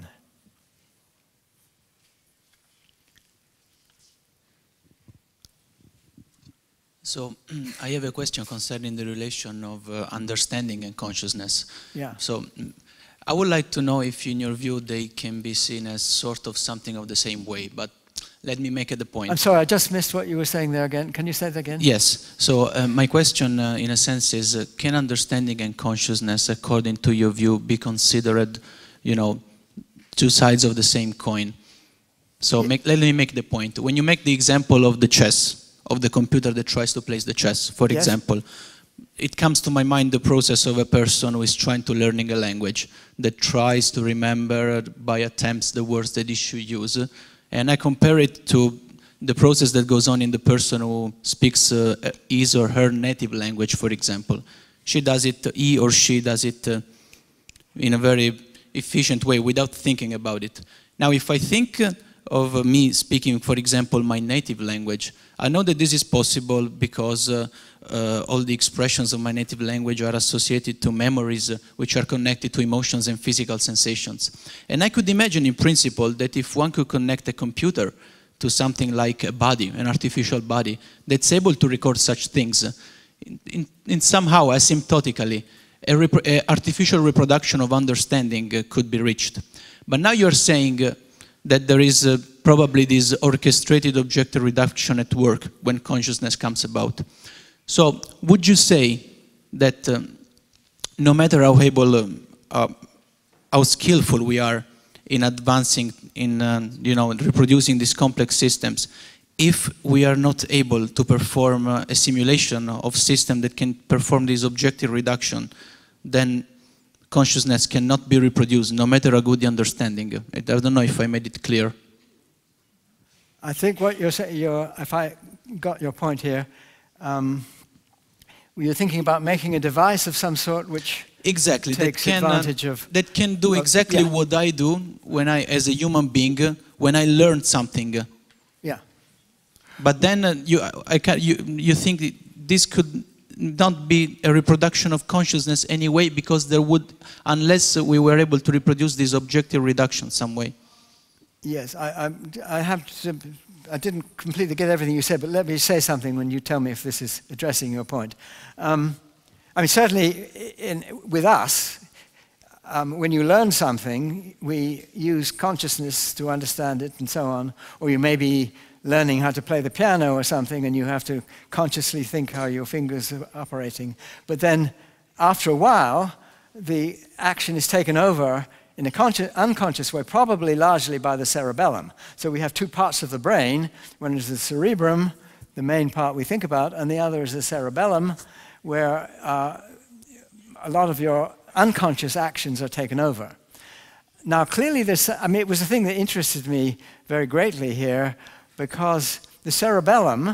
So I have a question concerning the relation of uh, understanding and consciousness. Yeah. So I would like to know if, in your view, they can be seen as sort of something of the same way, but let me make it the point. I'm sorry, I just missed what you were saying there again. Can you say that again? Yes. So uh, my question, uh, in a sense, is uh, can understanding and consciousness, according to your view, be considered, you know, two sides of the same coin? So make, let me make the point. When you make the example of the chess, of the computer that tries to place the chess, for Yes. example, it comes to my mind the process of a person who is trying to learning a language, that tries to remember by attempts the words that he should use. And I compare it to the process that goes on in the person who speaks uh, his or her native language, for example. She does it, he or she does it uh, in a very efficient way without thinking about it. Now, if I think uh, of uh, me speaking, for example, my native language, I know that this is possible because uh, uh, all the expressions of my native language are associated to memories uh, which are connected to emotions and physical sensations. And I could imagine in principle that if one could connect a computer to something like a body, an artificial body, that's able to record such things, uh, in, in, in somehow asymptotically, a, repro a artificial reproduction of understanding uh, could be reached. But now you're saying uh, that there is uh, probably this orchestrated objective reduction at work when consciousness comes about. So would you say that um, no matter how able, um, uh, how skillful we are in advancing, in uh, you know, reproducing these complex systems, if we are not able to perform uh, a simulation of system that can perform this objective reduction, then consciousness cannot be reproduced, no matter how good the understanding. I don't know if I made it clear. I think what you're saying, you're, if I got your point here, um, you're thinking about making a device of some sort which exactly takes that can, advantage uh, of that can do of, exactly yeah. what I do when I, as a human being, uh, when I learn something. Yeah. But then uh, you, I can, you, you think this could not be a reproduction of consciousness anyway, because there would, unless we were able to reproduce this objective reduction some way. Yes, I, I, I have to, I didn't completely get everything you said, but let me say something when you tell me if this is addressing your point. Um, I mean, certainly in, with us, um, when you learn something, we use consciousness to understand it and so on, or you may be learning how to play the piano or something, and you have to consciously think how your fingers are operating. But then, after a while, the action is taken over in a conscious, unconscious way, probably largely by the cerebellum. So we have two parts of the brain. One is the cerebrum, the main part we think about, and the other is the cerebellum, where uh, a lot of your unconscious actions are taken over. Now, clearly, this, I mean, it was a thing that interested me very greatly here, because the cerebellum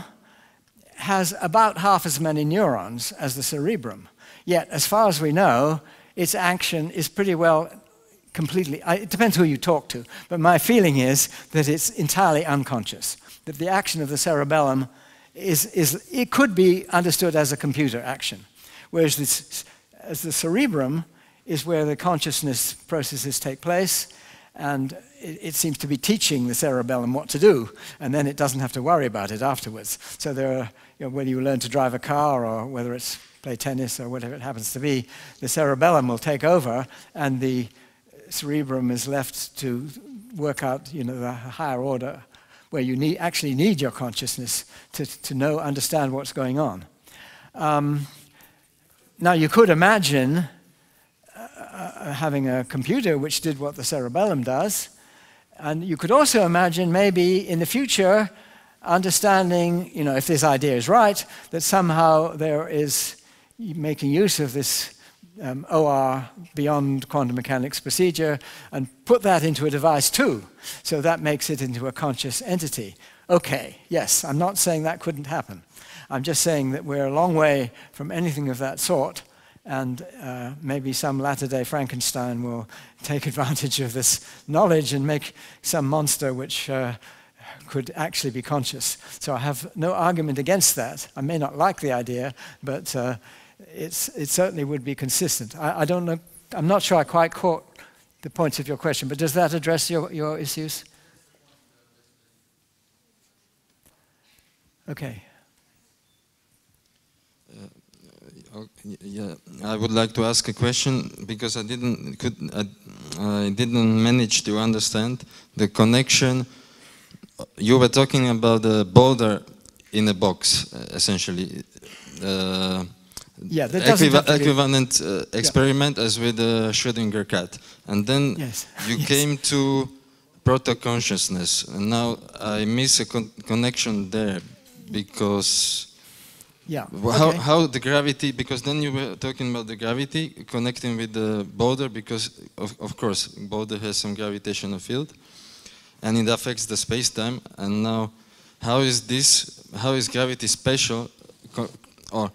has about half as many neurons as the cerebrum. Yet, as far as we know, its action is pretty well completely, it depends who you talk to, but my feeling is that it's entirely unconscious, that the action of the cerebellum is, is it could be understood as a computer action, whereas this, as the cerebrum is where the consciousness processes take place, and it, it seems to be teaching the cerebellum what to do, and then it doesn't have to worry about it afterwards. So there are, you know, whether you learn to drive a car or whether it's play tennis or whatever it happens to be, the cerebellum will take over, and the cerebrum is left to work out, you know, the higher order, where you need, actually need your consciousness to, to know, understand what's going on. Um, now, you could imagine uh, having a computer which did what the cerebellum does, and you could also imagine maybe in the future understanding, you know, if this idea is right, that somehow there is making use of this Um, O R, beyond quantum mechanics procedure, and put that into a device too. So that makes it into a conscious entity. Okay, yes, I'm not saying that couldn't happen. I'm just saying that we're a long way from anything of that sort, and uh, maybe some latter-day Frankenstein will take advantage of this knowledge and make some monster which uh, could actually be conscious. So I have no argument against that. I may not like the idea, but uh, It's, it certainly would be consistent. I, I don't know, I'm not sure I quite caught the points of your question, but does that address your, your issues? Okay. Uh, okay, yeah, I would like to ask a question because I didn't could I, I didn't manage to understand the connection. You were talking about the boulder in a box, uh, essentially. Uh, Yeah, that doesn't Equiva have to be- equivalent uh, experiment yeah. as with the Schrödinger cat. And then yes. you yes. came to proto-consciousness. And now I miss a con connection there because yeah. how, okay. how the gravity, because then you were talking about the gravity connecting with the boulder, because of, of course boulder has some gravitational field and it affects the space-time. And now how is this, how is gravity special, co- or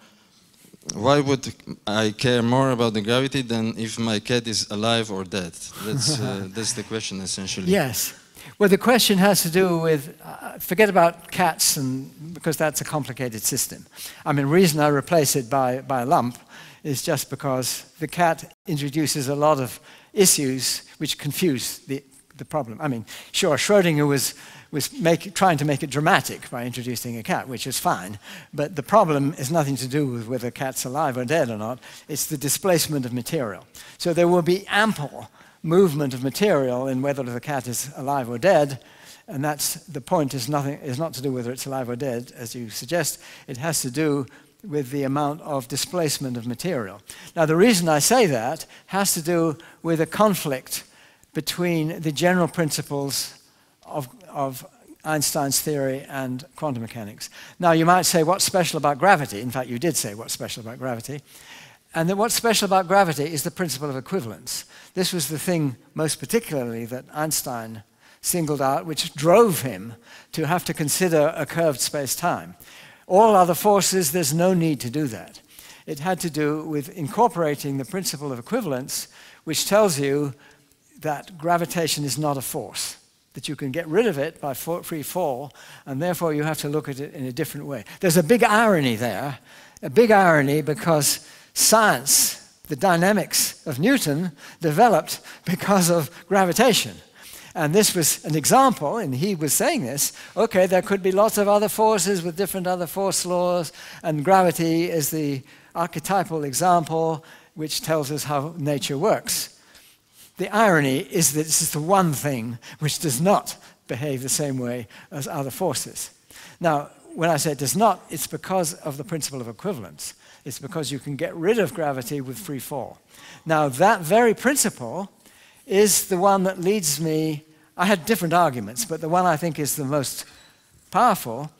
why would I care more about the gravity than if my cat is alive or dead? That's, uh, that's the question, essentially. Yes. Well, the question has to do with, uh, forget about cats, and because that's a complicated system. I mean, the reason I replace it by, by a lump is just because the cat introduces a lot of issues which confuse the, the problem. I mean, sure, Schrödinger was, was make, trying to make it dramatic by introducing a cat, which is fine, but the problem is nothing to do with whether a cat's alive or dead or not. It's the displacement of material. So there will be ample movement of material in whether the cat is alive or dead, and that's the point. Is nothing is not to do whether it's alive or dead, as you suggest. It has to do with the amount of displacement of material. Now, the reason I say that has to do with a conflict between the general principles of, of Einstein's theory and quantum mechanics. Now, you might say, what's special about gravity? In fact, you did say what's special about gravity. And then what's special about gravity is the principle of equivalence. This was the thing most particularly that Einstein singled out, which drove him to have to consider a curved space-time. All other forces, there's no need to do that. It had to do with incorporating the principle of equivalence, which tells you that gravitation is not a force, that you can get rid of it by free fall, and therefore you have to look at it in a different way. There's a big irony there, a big irony because science, the dynamics of Newton, developed because of gravitation. And this was an example, and he was saying this, okay, there could be lots of other forces with different other force laws, and gravity is the archetypal example which tells us how nature works. The irony is that this is the one thing which does not behave the same way as other forces. Now, when I say it does not, it's because of the principle of equivalence. It's because you can get rid of gravity with free fall. Now, that very principle is the one that leads me, I had different arguments, but the one I think is the most powerful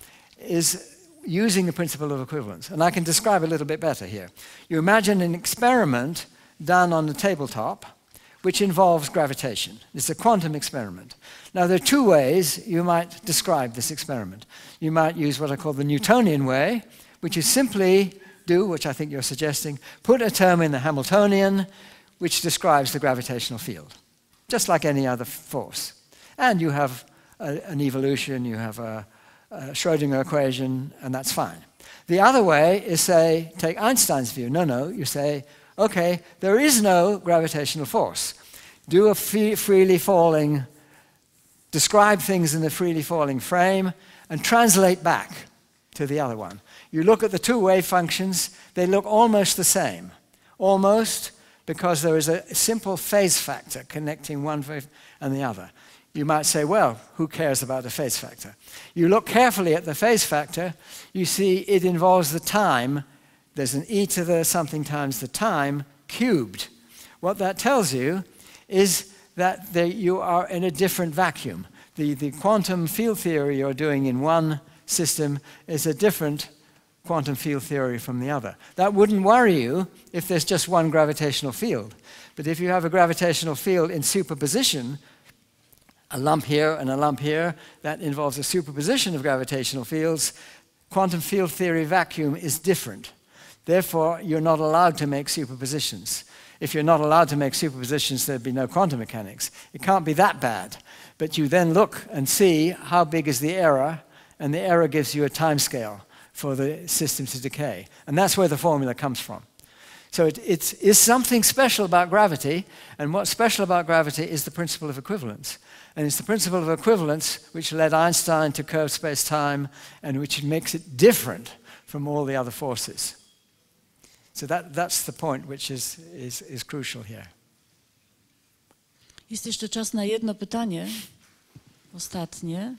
is using the principle of equivalence. And I can describe it a little bit better here. You imagine an experiment done on the tabletop which involves gravitation. It's a quantum experiment. Now, there are two ways you might describe this experiment. You might use what I call the Newtonian way, which is simply do, which I think you're suggesting, put a term in the Hamiltonian which describes the gravitational field, just like any other force. And you have a, an evolution, you have a, a Schrödinger equation, and that's fine. The other way is, say, take Einstein's view. No, no, you say, okay, there is no gravitational force. Do a free, freely falling, describe things in the freely falling frame, and translate back to the other one. You look at the two wave functions, they look almost the same. Almost, because there is a simple phase factor connecting one wave and the other. You might say, well, who cares about the phase factor? You look carefully at the phase factor, you see it involves the time. There's an e to the something times the time cubed. What that tells you is that the, you are in a different vacuum. The, the quantum field theory you're doing in one system is a different quantum field theory from the other. That wouldn't worry you if there's just one gravitational field. But if you have a gravitational field in superposition, a lump here and a lump here, that involves a superposition of gravitational fields, quantum field theory vacuum is different. Therefore, you're not allowed to make superpositions. If you're not allowed to make superpositions, there'd be no quantum mechanics. It can't be that bad. But you then look and see how big is the error, and the error gives you a time scale for the system to decay. And that's where the formula comes from. So it it's, is something special about gravity, and what's special about gravity is the principle of equivalence. And it's the principle of equivalence which led Einstein to curved space-time and which makes it different from all the other forces. So that, that's the point which is, is, is crucial here. Jest jeszcze czas na jedno pytanie, ostatnie.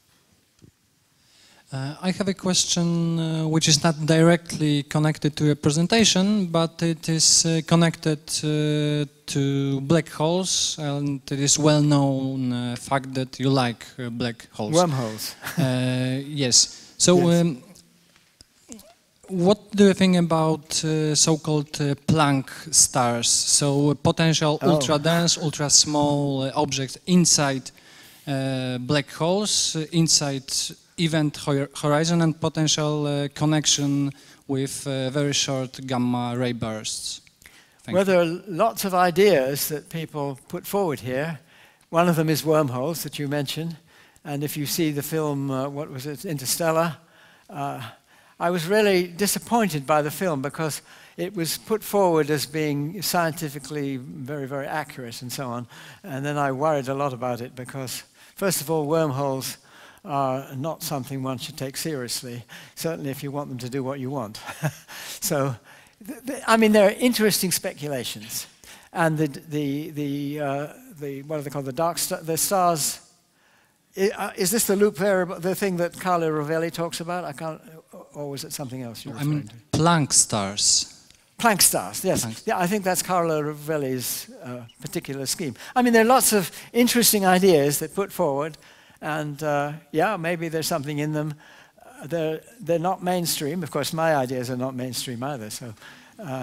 Uh, I have a question uh, which is not directly connected to a presentation, but it is uh, connected uh, to black holes, and it is well-known uh, fact that you like uh, black holes. Wormholes. uh, yes. So, Yes. Um, what do you think about uh, so-called uh, Planck stars? So, uh, potential Oh. ultra-dense, ultra-small uh, objects inside uh, black holes, uh, inside event hor horizon and potential uh, connection with uh, very short gamma ray bursts. Thank well, you. there are lots of ideas that people put forward here. One of them is wormholes that you mentioned. And if you see the film, uh, what was it, Interstellar, uh, I was really disappointed by the film because it was put forward as being scientifically very, very accurate and so on. And then I worried a lot about it because, first of all, wormholes are not something one should take seriously, certainly if you want them to do what you want. So, th th I mean, there are interesting speculations. And the, the, the, uh, the what are they called, the dark star, the stars, I, uh, is this the loop variable, the thing that Carlo Rovelli talks about? I can't, or was it something else you're I referring mean, to? Planck stars. Planck stars, yes. Planck. Yeah, I think that's Carlo Rovelli's uh, particular scheme. I mean, there are lots of interesting ideas that put forward, and uh, yeah, maybe there's something in them. Uh, they're, they're not mainstream. Of course, my ideas are not mainstream either, so, uh,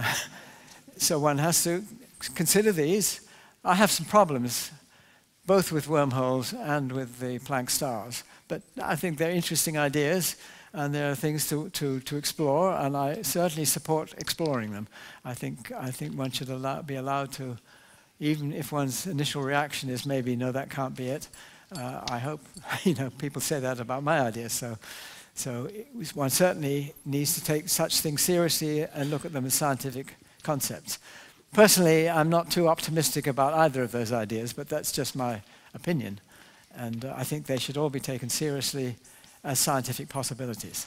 so one has to consider these. I have some problems, both with wormholes and with the Planck stars, but I think they're interesting ideas. And there are things to, to, to explore, and I certainly support exploring them. I think, I think one should allow, be allowed to, even if one's initial reaction is maybe, no, that can't be it. Uh, I hope, you know, people say that about my ideas. So, so it was, one certainly needs to take such things seriously and look at them as scientific concepts. Personally, I'm not too optimistic about either of those ideas, but that's just my opinion. And uh, I think they should all be taken seriously as scientific possibilities.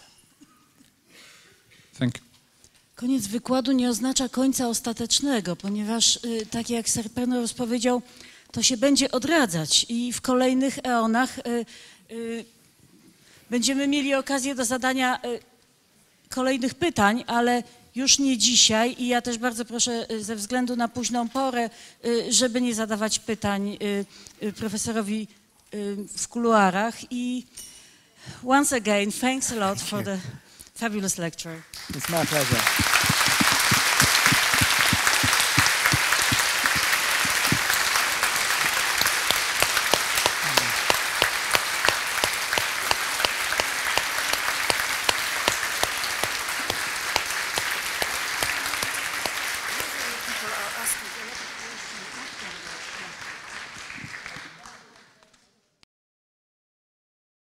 Thank you. Koniec wykładu nie oznacza końca ostatecznego, ponieważ, y, tak jak Sir Penrose powiedział, to się będzie odradzać i w kolejnych eonach y, y, będziemy mieli okazję do zadania y, kolejnych pytań, ale już nie dzisiaj i ja też bardzo proszę y, ze względu na późną porę, y, żeby nie zadawać pytań y, y, profesorowi y, w kuluarach i once again, thanks a lot for the fabulous lecture. It's my pleasure. People are asking a lot of questions.